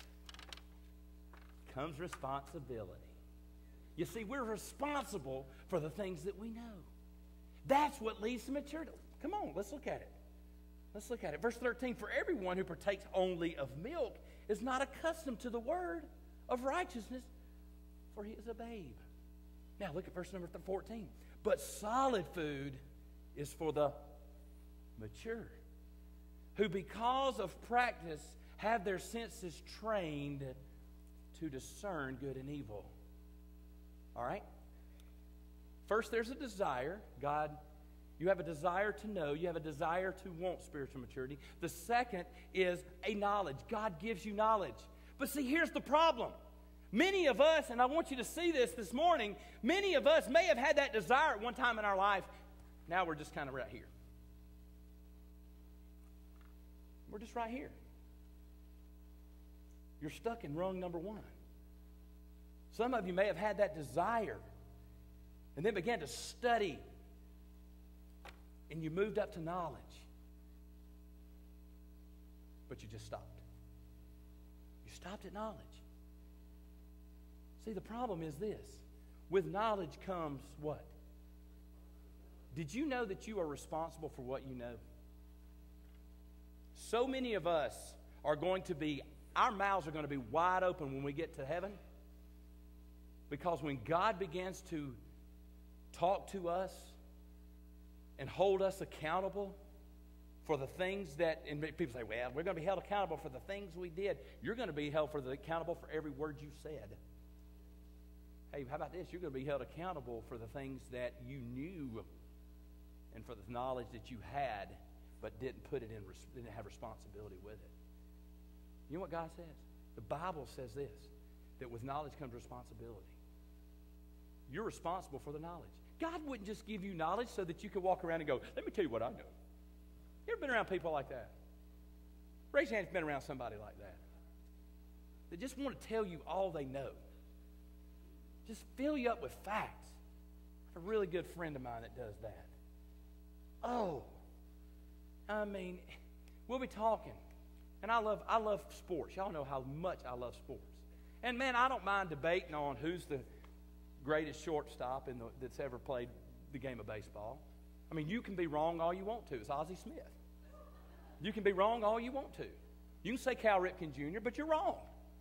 comes responsibility. You see, we're responsible for the things that we know. That's what leads to maturity. Come on, let's look at it. Let's look at it. Verse thirteen, for everyone who partakes only of milk is not accustomed to the word of righteousness, for he is a babe. Now look at verse number fourteen. But solid food is for the mature, who because of practice have their senses trained to discern good and evil. All right? First, there's a desire. God, you have a desire to know. You have a desire to want spiritual maturity. The second is a knowledge. God gives you knowledge. But see, here's the problem. Many of us, and I want you to see this this morning, many of us may have had that desire at one time in our life. Now we're just kind of right here. We're just right here. You're stuck in rung number one. Some of you may have had that desire and then began to study, and you moved up to knowledge, but you just stopped. You stopped at knowledge. See, the problem is this. With knowledge comes what? Did you know that you are responsible for what you know? so many of us are going to be, our mouths are going to be wide open when we get to heaven. Because when God begins to talk to us and hold us accountable for the things that, and people say, well, we're going to be held accountable for the things we did. You're going to be held for the, accountable for every word you said. Hey, how about this? You're going to be held accountable for the things that you knew and for the knowledge that you had, but didn't put it in, didn't have responsibility with it. You know what God says? The Bible says this, that with knowledge comes responsibility. You're responsible for the knowledge. God wouldn't just give you knowledge so that you could walk around and go, let me tell you what I know. You ever been around people like that? Raise your hand if you've been around somebody like that. They just want to tell you all they know. Just fill you up with facts. I have a really good friend of mine that does that. Oh, I mean, we'll be talking. And I love, I love sports. Y'all know how much I love sports. And man, I don't mind debating on who's the greatest shortstop in the, that's ever played the game of baseball. I mean, you can be wrong all you want to. It's Ozzie Smith. You can be wrong all you want to. You can say Cal Ripken Junior, but you're wrong.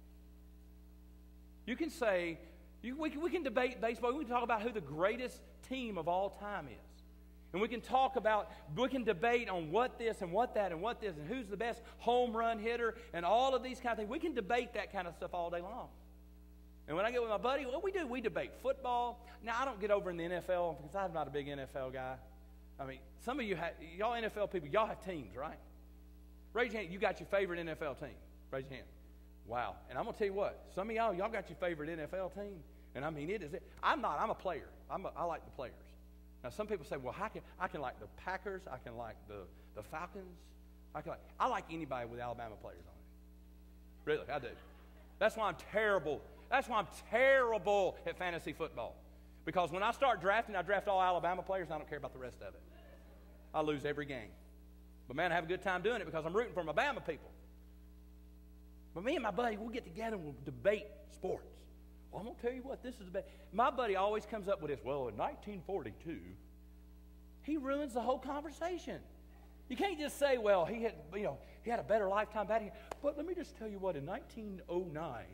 You can say, you, we, can, we can debate baseball. We can talk about who the greatest team of all time is. And we can talk about, we can debate on what this and what that and what this and who's the best home run hitter and all of these kind of things. We can debate that kind of stuff all day long. And when I get with my buddy, what we do, we debate football. Now, I don't get over in the N F L because I'm not a big N F L guy. I mean, some of you, have, y'all N F L people, y'all have teams, right? Raise your hand. You got your favorite N F L team. Raise your hand. Wow. And I'm going to tell you what. Some of y'all, y'all got your favorite N F L team. And I mean, it is it. I'm not. I'm a player. I'm a, I like the players. Now, some people say, well, I can, I can like the Packers. I can like the, the Falcons. I can like, I like anybody with Alabama players on it. Really, I do. That's why I'm terrible. That's why I'm terrible at fantasy football. Because when I start drafting, I draft all Alabama players, and I don't care about the rest of it. I lose every game. But, man, I have a good time doing it because I'm rooting for my Bama people. But me and my buddy, we'll get together and we'll debate sports. Well, I'm going to tell you what, this is the best. My buddy always comes up with this, well, in nineteen forty-two, he ruins the whole conversation. You can't just say, well, he had, you know, he had a better lifetime batting. But let me just tell you what, in nineteen oh nine,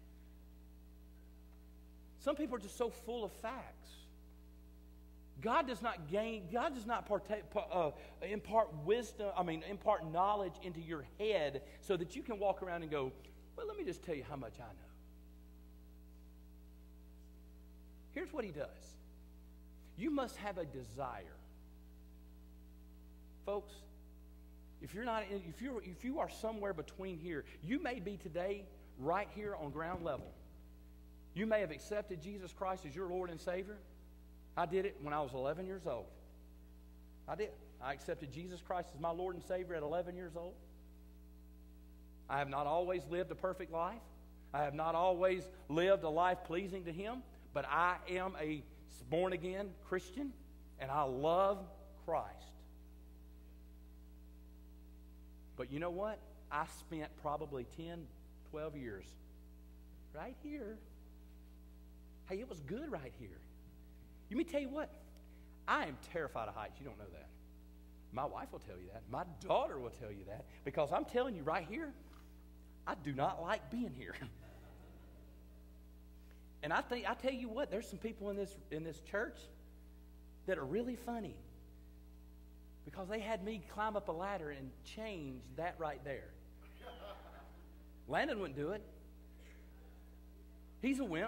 some people are just so full of facts. God does not gain, God does not partake, uh, impart wisdom, I mean, impart knowledge into your head so that you can walk around and go, well, let me just tell you how much I know. Here's what he does. You must have a desire. Folks, if you're not, if you're, if you are somewhere between here, you may be today right here on ground level. You may have accepted Jesus Christ as your Lord and Savior. I did it when I was eleven years old. I did. I accepted Jesus Christ as my Lord and Savior at eleven years old. I have not always lived a perfect life. I have not always lived a life pleasing to Him, but I am a born-again Christian, and I love Christ. But you know what? I spent probably ten, twelve years right here. Hey, it was good right here. Let me tell you what. I am terrified of heights. You don't know that. My wife will tell you that. My daughter will tell you that. Because I'm telling you right here, I do not like being here. And I think I tell you what, there's some people in this in this church that are really funny. Because they had me climb up a ladder and change that right there. Landon wouldn't do it. He's a wimp.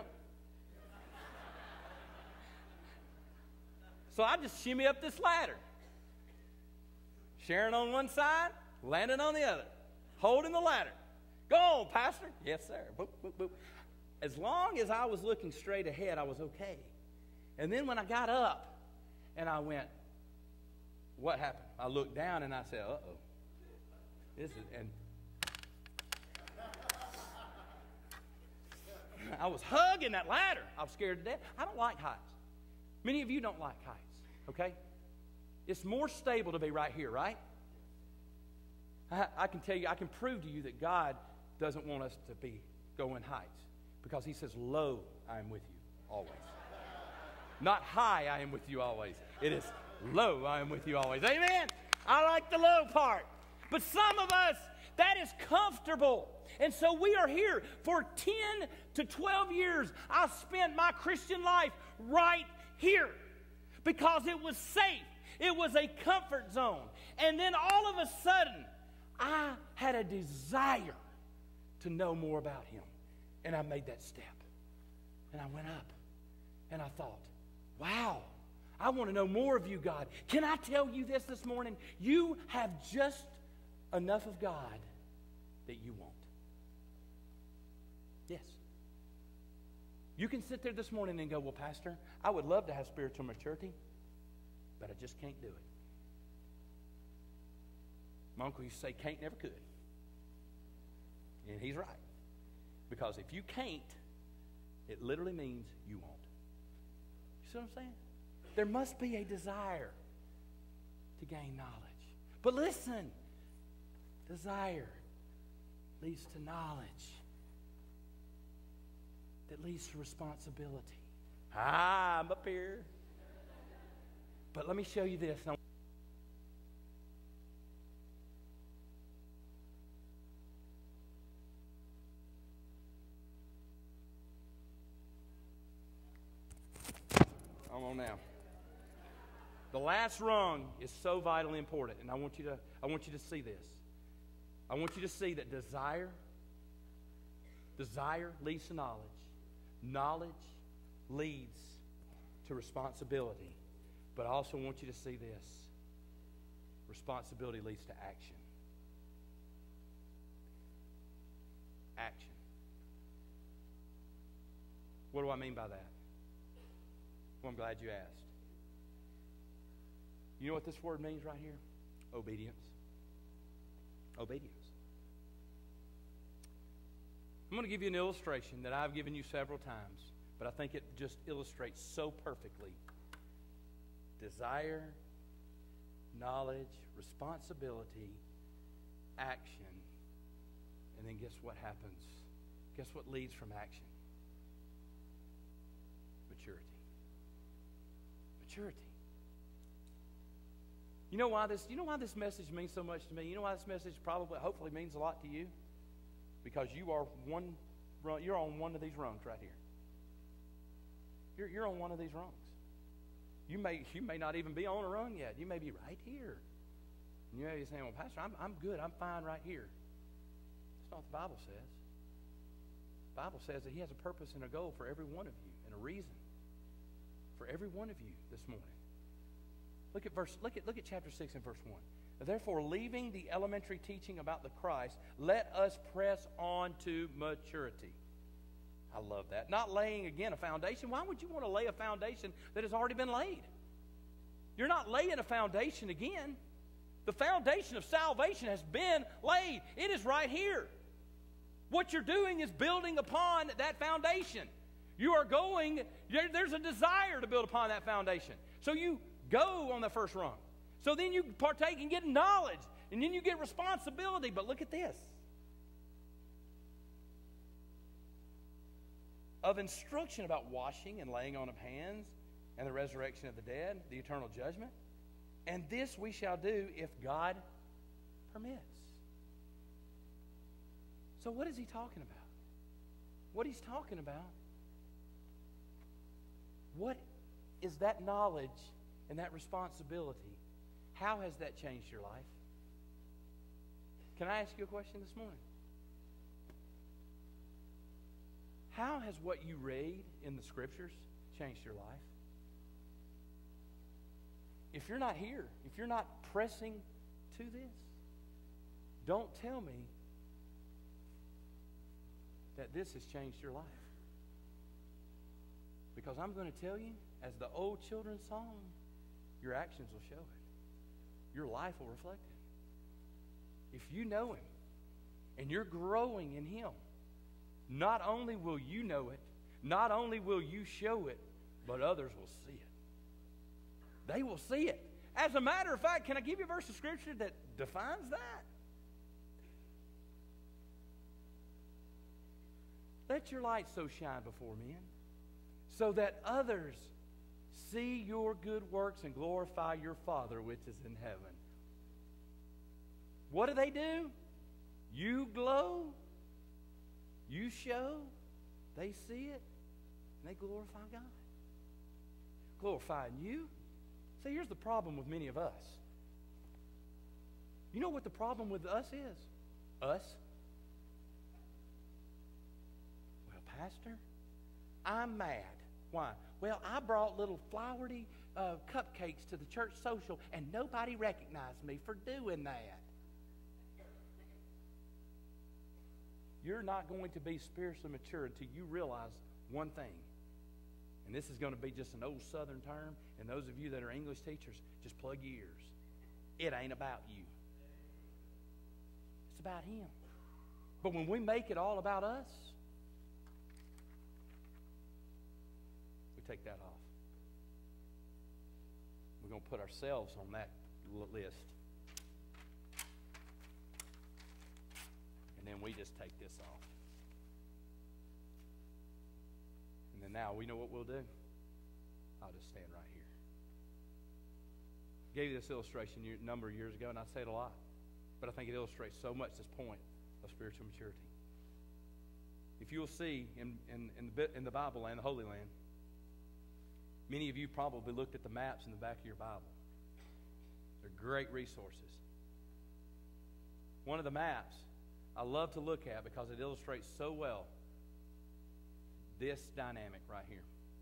So I just shimmy up this ladder. Sharon on one side, Landon on the other. Holding the ladder. Go on, Pastor. Yes, sir. Boop, boop, boop. As long as I was looking straight ahead, I was okay. And then when I got up and I went, what happened? I looked down and I said, uh-oh. This is, and I was hugging that ladder. I was scared to death. I don't like heights. Many of you don't like heights, okay? It's more stable to be right here, right? I, I can tell you, I can prove to you that God doesn't want us to be going heights because He says, lo, I am with you always. Not high, I am with you always. It is, lo, I am with you always. Amen? I like the low part. But some of us, that is comfortable. And so we are here. For ten to twelve years, I spent my Christian life right here because it was safe. It was a comfort zone. And then all of a sudden, I had a desire to know more about Him. And I made that step. And I went up. And I thought, wow, I want to know more of you, God. Can I tell you this this morning? You have just enough of God that you want. Yes. You can sit there this morning and go, well, Pastor, I would love to have spiritual maturity, but I just can't do it. My uncle used to say, can't never could. And he's right. Because if you can't, it literally means you won't. You see what I'm saying? There must be a desire to gain knowledge. But listen, desire leads to knowledge that leads to responsibility. Ah, I'm up here. But let me show you this. Come on now. The last rung is so vitally important, and I want you to I want you to see this. I want you to see that desire desire leads to knowledge. Knowledge leads to responsibility. But I also want you to see this. Responsibility leads to action. Action. What do I mean by that? Well, I'm glad you asked. You know what this word means right here? Obedience. Obedience. I'm going to give you an illustration that I've given you several times, but I think it just illustrates so perfectly. Desire, knowledge, responsibility, action, and then guess what happens? Guess what leads from action? Maturity. Maturity. You know why this, you know why this message means so much to me? You know why this message probably, hopefully means a lot to you? Because you are one, you're on one of these rungs right here. You're, you're on one of these rungs. You may, you may not even be on a rung yet. You may be right here. And you may be saying, well, Pastor, I'm, I'm good. I'm fine right here. That's not what the Bible says. The Bible says that He has a purpose and a goal for every one of you and a reason for every one of you this morning. Look at verse. Look at look at chapter six and verse one. Therefore, leaving the elementary teaching about the Christ, let us press on to maturity. I love that. Not laying, again, a foundation. Why would you want to lay a foundation that has already been laid? You're not laying a foundation again. The foundation of salvation has been laid. It is right here. What you're doing is building upon that foundation. You are going, there's a desire to build upon that foundation. So you go on the first rung. So then you partake and get knowledge. And then you get responsibility. But look at this. Of instruction about washing and laying on of hands and the resurrection of the dead, the eternal judgment. And this we shall do if God permits. So what is he talking about? What he's talking about, what is that knowledge and that responsibility? How has that changed your life? Can I ask you a question this morning? How has what you read in the Scriptures changed your life? If you're not here, if you're not pressing to this, don't tell me that this has changed your life. Because I'm going to tell you, as the old children's song, your actions will show it. Your life will reflect it. If you know Him and you're growing in Him, not only will you know it, not only will you show it, but others will see it. They will see it. As a matter of fact, can I give you a verse of Scripture that defines that? Let your light so shine before men, so that others see your good works and glorify your Father which is in heaven. What do they do? You glow, you show, they see it, and they glorify God. Glorifying you. See, here's the problem with many of us. You know what the problem with us is? Us. Well, Pastor, I'm mad. Why? Well, I brought little flowery uh, cupcakes to the church social, and nobody recognized me for doing that. You're not going to be spiritually mature until you realize one thing. And this is going to be just an old Southern term, and those of you that are English teachers, just plug your ears. It ain't about you. It's about Him. But when we make it all about us, we take that off. We're going to put ourselves on that list. And then we just take this off. And then now we know what we'll do. I'll just stand right here. I gave you this illustration a number of years ago, and I say it a lot. But I think it illustrates so much this point of spiritual maturity. If you'll see in, in, in, the, in the Bible land, the Holy Land, many of you probably looked at the maps in the back of your Bible. They're great resources. One of the maps I love to look at because it illustrates so well this dynamic right here.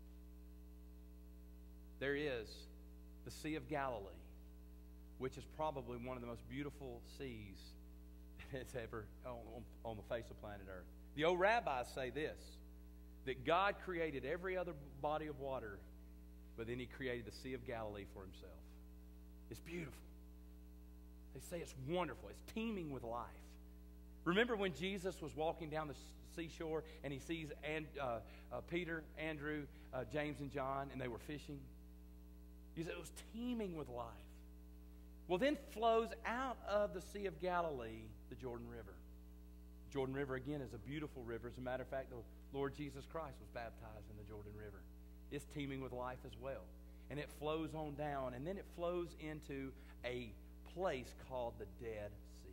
There is the Sea of Galilee, which is probably one of the most beautiful seas that's ever on, on, on the face of planet Earth. The old rabbis say this, that God created every other body of water, but then He created the Sea of Galilee for Himself. It's beautiful. They say it's wonderful. It's teeming with life. Remember when Jesus was walking down the seashore and He sees and, uh, uh, Peter, Andrew, uh, James, and John, and they were fishing? He said it was teeming with life. Well, then flows out of the Sea of Galilee the Jordan River. The Jordan River, again, is a beautiful river. As a matter of fact, the Lord Jesus Christ was baptized in the Jordan River. It's teeming with life as well. And it flows on down, and then it flows into a place called the Dead Sea.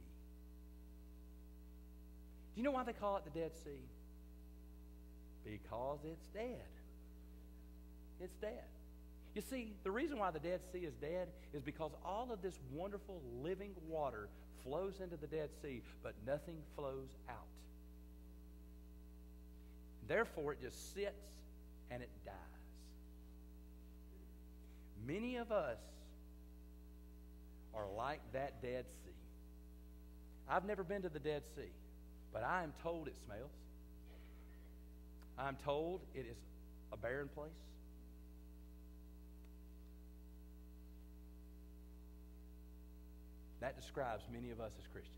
Do you know why they call it the Dead Sea? Because it's dead. It's dead. You see, the reason why the Dead Sea is dead is because all of this wonderful living water flows into the Dead Sea, but nothing flows out. Therefore, it just sits and it dies. Many of us are like that Dead Sea. I've never been to the Dead Sea, but I am told it smells. I'm told it is a barren place. That describes many of us as Christians.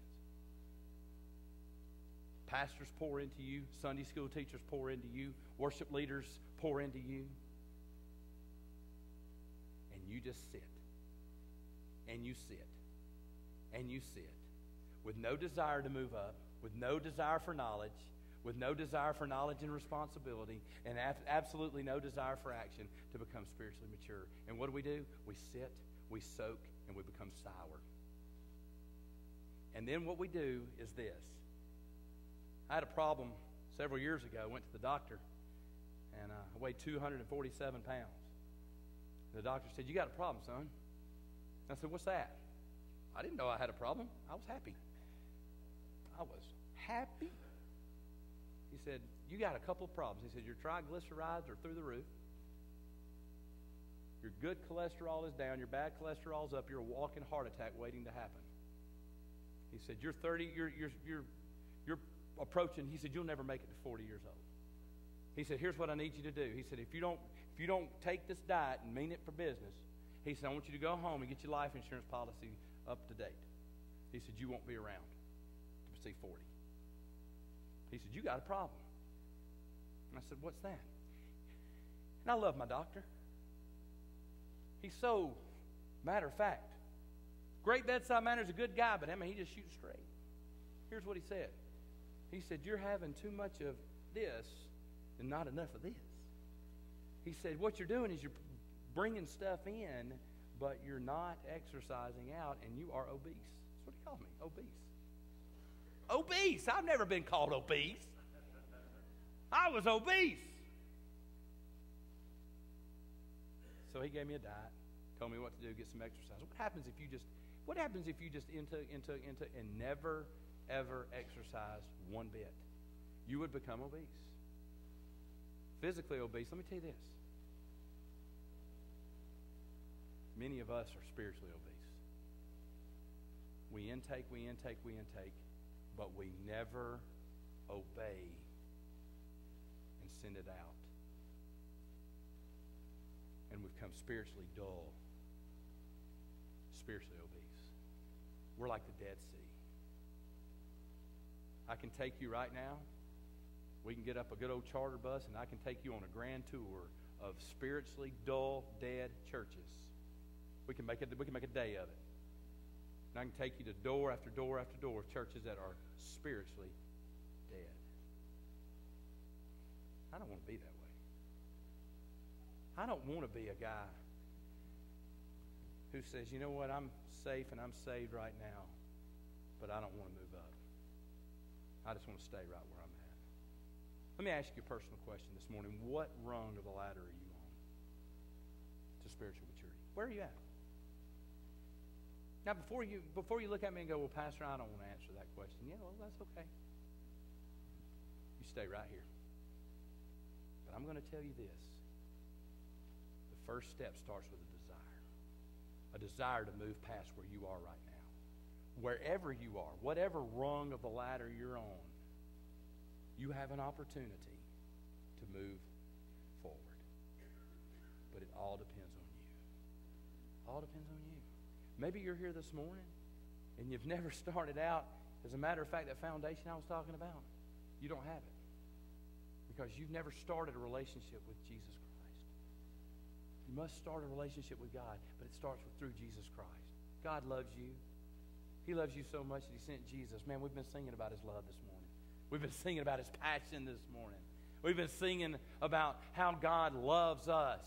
Pastors pour into you. Sunday school teachers pour into you. Worship leaders pour into you. And you just sit. And you sit. And you sit. With no desire to move up. With no desire for knowledge. With no desire for knowledge and responsibility. And ab- absolutely no desire for action to become spiritually mature. And what do we do? We sit, we soak, and we become sour. And then what we do is this. I had a problem several years ago. I went to the doctor, and uh, I weighed two hundred forty-seven pounds. The doctor said, "You got a problem, son." And I said, "What's that?" I didn't know I had a problem. I was happy. I was happy. He said, "You got a couple of problems." He said, "Your triglycerides are through the roof. Your good cholesterol is down. Your bad cholesterol is up. You're a walking heart attack waiting to happen." He said, "You're thirty. You're you're you're you're approaching." He said, "You'll never make it to forty years old." He said, "Here's what I need you to do." He said, "If you don't if you don't take this diet and mean it for business," he said, "I want you to go home and get your life insurance policy up to date." He said, "You won't be around to see forty." He said, "You got a problem." And I said, "What's that?" And I love my doctor. He's so matter of fact. Great bedside manner, is a good guy, but I mean, he just shoots straight. Here's what he said. He said, "You're having too much of this and not enough of this." He said, "What you're doing is you're bringing stuff in, but you're not exercising out, and you are obese." That's That's what he called me, obese. Obese. I've never been called obese. I was obese. So he gave me a diet, told me what to do, get some exercise. What happens if you just what happens if you just into into into and never ever exercised one bit? You would become obese. Physically obese. Let me tell you this. Many of us are spiritually obese. We intake, we intake, we intake, but we never obey and send it out. And we've become spiritually dull, spiritually obese. We're like the Dead Sea. I can take you right now. We can get up a good old charter bus, and I can take you on a grand tour of spiritually dull, dead churches. We can make it. We can make a day of it. And I can take you to door after door after door of churches that are spiritually dead. I don't want to be that way. I don't want to be a guy who says, you know what, I'm safe and I'm saved right now, but I don't want to move up. I just want to stay right where I'm at. Let me ask you a personal question this morning. What rung of the ladder are you on to spiritual maturity? Where are you at? Now, before you before you look at me and go, well, Pastor, I don't want to answer that question. Yeah, well, that's okay. You stay right here. But I'm going to tell you this. The first step starts with a desire. A desire to move past where you are right now. Wherever you are, whatever rung of the ladder you're on, you have an opportunity to move forward. But it all depends on you. All depends on you. Maybe you're here this morning and you've never started out. As a matter of fact, that foundation I was talking about, you don't have it. Because you've never started a relationship with Jesus Christ. You must start a relationship with God, but it starts with, through Jesus Christ. God loves you. He loves you so much that He sent Jesus. Man, we've been singing about His love this morning. We've been singing about His passion this morning. We've been singing about how God loves us.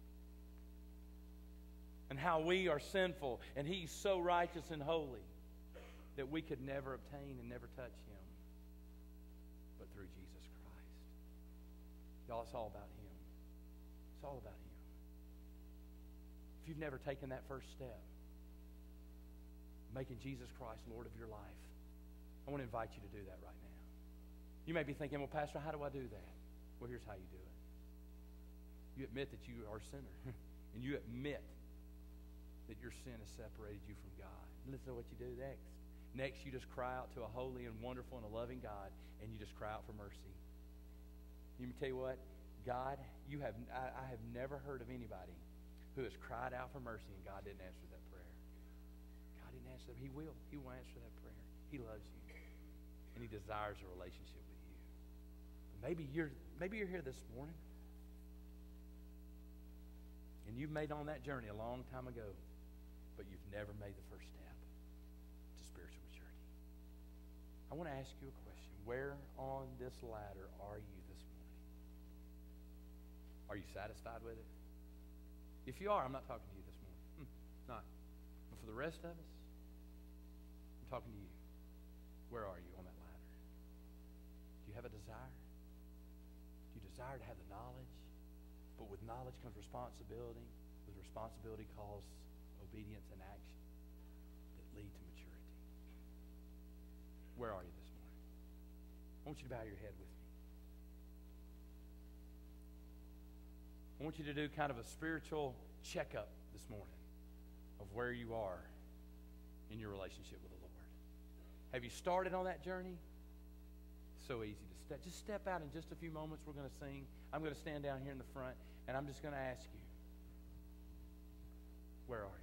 And how we are sinful, and He's so righteous and holy that we could never obtain and never touch Him but through Jesus Christ. Y'all, it's all about Him. It's all about Him. If you've never taken that first step, making Jesus Christ Lord of your life, I want to invite you to do that right now. You may be thinking, well, Pastor, how do I do that? Well, here's how you do it. You admit that you are a sinner, and you admit that your sin has separated you from God. Listen to what you do next. Next, you just cry out to a holy and wonderful and a loving God, and you just cry out for mercy. Let me tell you what, God, you have I, I have never heard of anybody who has cried out for mercy and God didn't answer that prayer. God didn't answer that. He will. He will answer that prayer. He loves you, and He desires a relationship with you. But maybe you're maybe you're here this morning, and you've made on that journey a long time ago, but you've never made the first step to spiritual maturity. I want to ask you a question. Where on this ladder are you this morning? Are you satisfied with it? If you are, I'm not talking to you this morning. Hmm, not. But for the rest of us, I'm talking to you. Where are you on that ladder? Do you have a desire? Do you desire to have the knowledge? But with knowledge comes responsibility. With responsibility calls obedience and action that lead to maturity. Where are you this morning? I want you to bow your head with me. I want you to do kind of a spiritual checkup this morning of where you are in your relationship with the Lord. Have you started on that journey? So easy to step. Just step out in just a few moments. We're going to sing. I'm going to stand down here in the front, and I'm just going to ask you, where are you?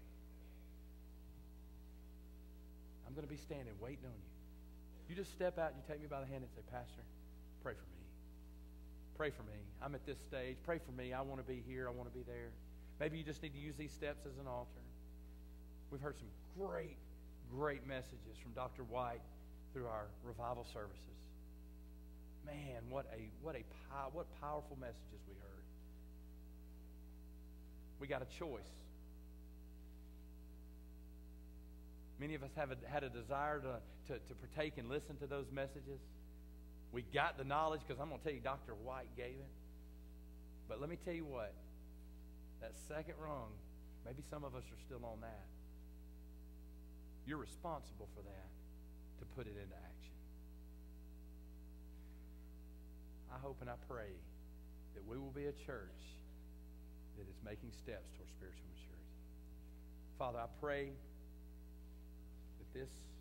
I'm going to be standing waiting on you. You just step out and you take me by the hand and say, Pastor, pray for me. Pray for me. I'm at this stage. Pray for me. I want to be here. I want to be there. Maybe you just need to use these steps as an altar. We've heard some great, great messages from Doctor White through our revival services. Man, what a what a what powerful messages we heard. We got a choice. Many of us have a, had a desire to, to, to partake and listen to those messages. We got the knowledge because I'm going to tell you Doctor White gave it. But let me tell you what, that second rung, maybe some of us are still on that. You're responsible for that, to put it into action. I hope and I pray that we will be a church that is making steps towards spiritual maturity. Father, I pray that this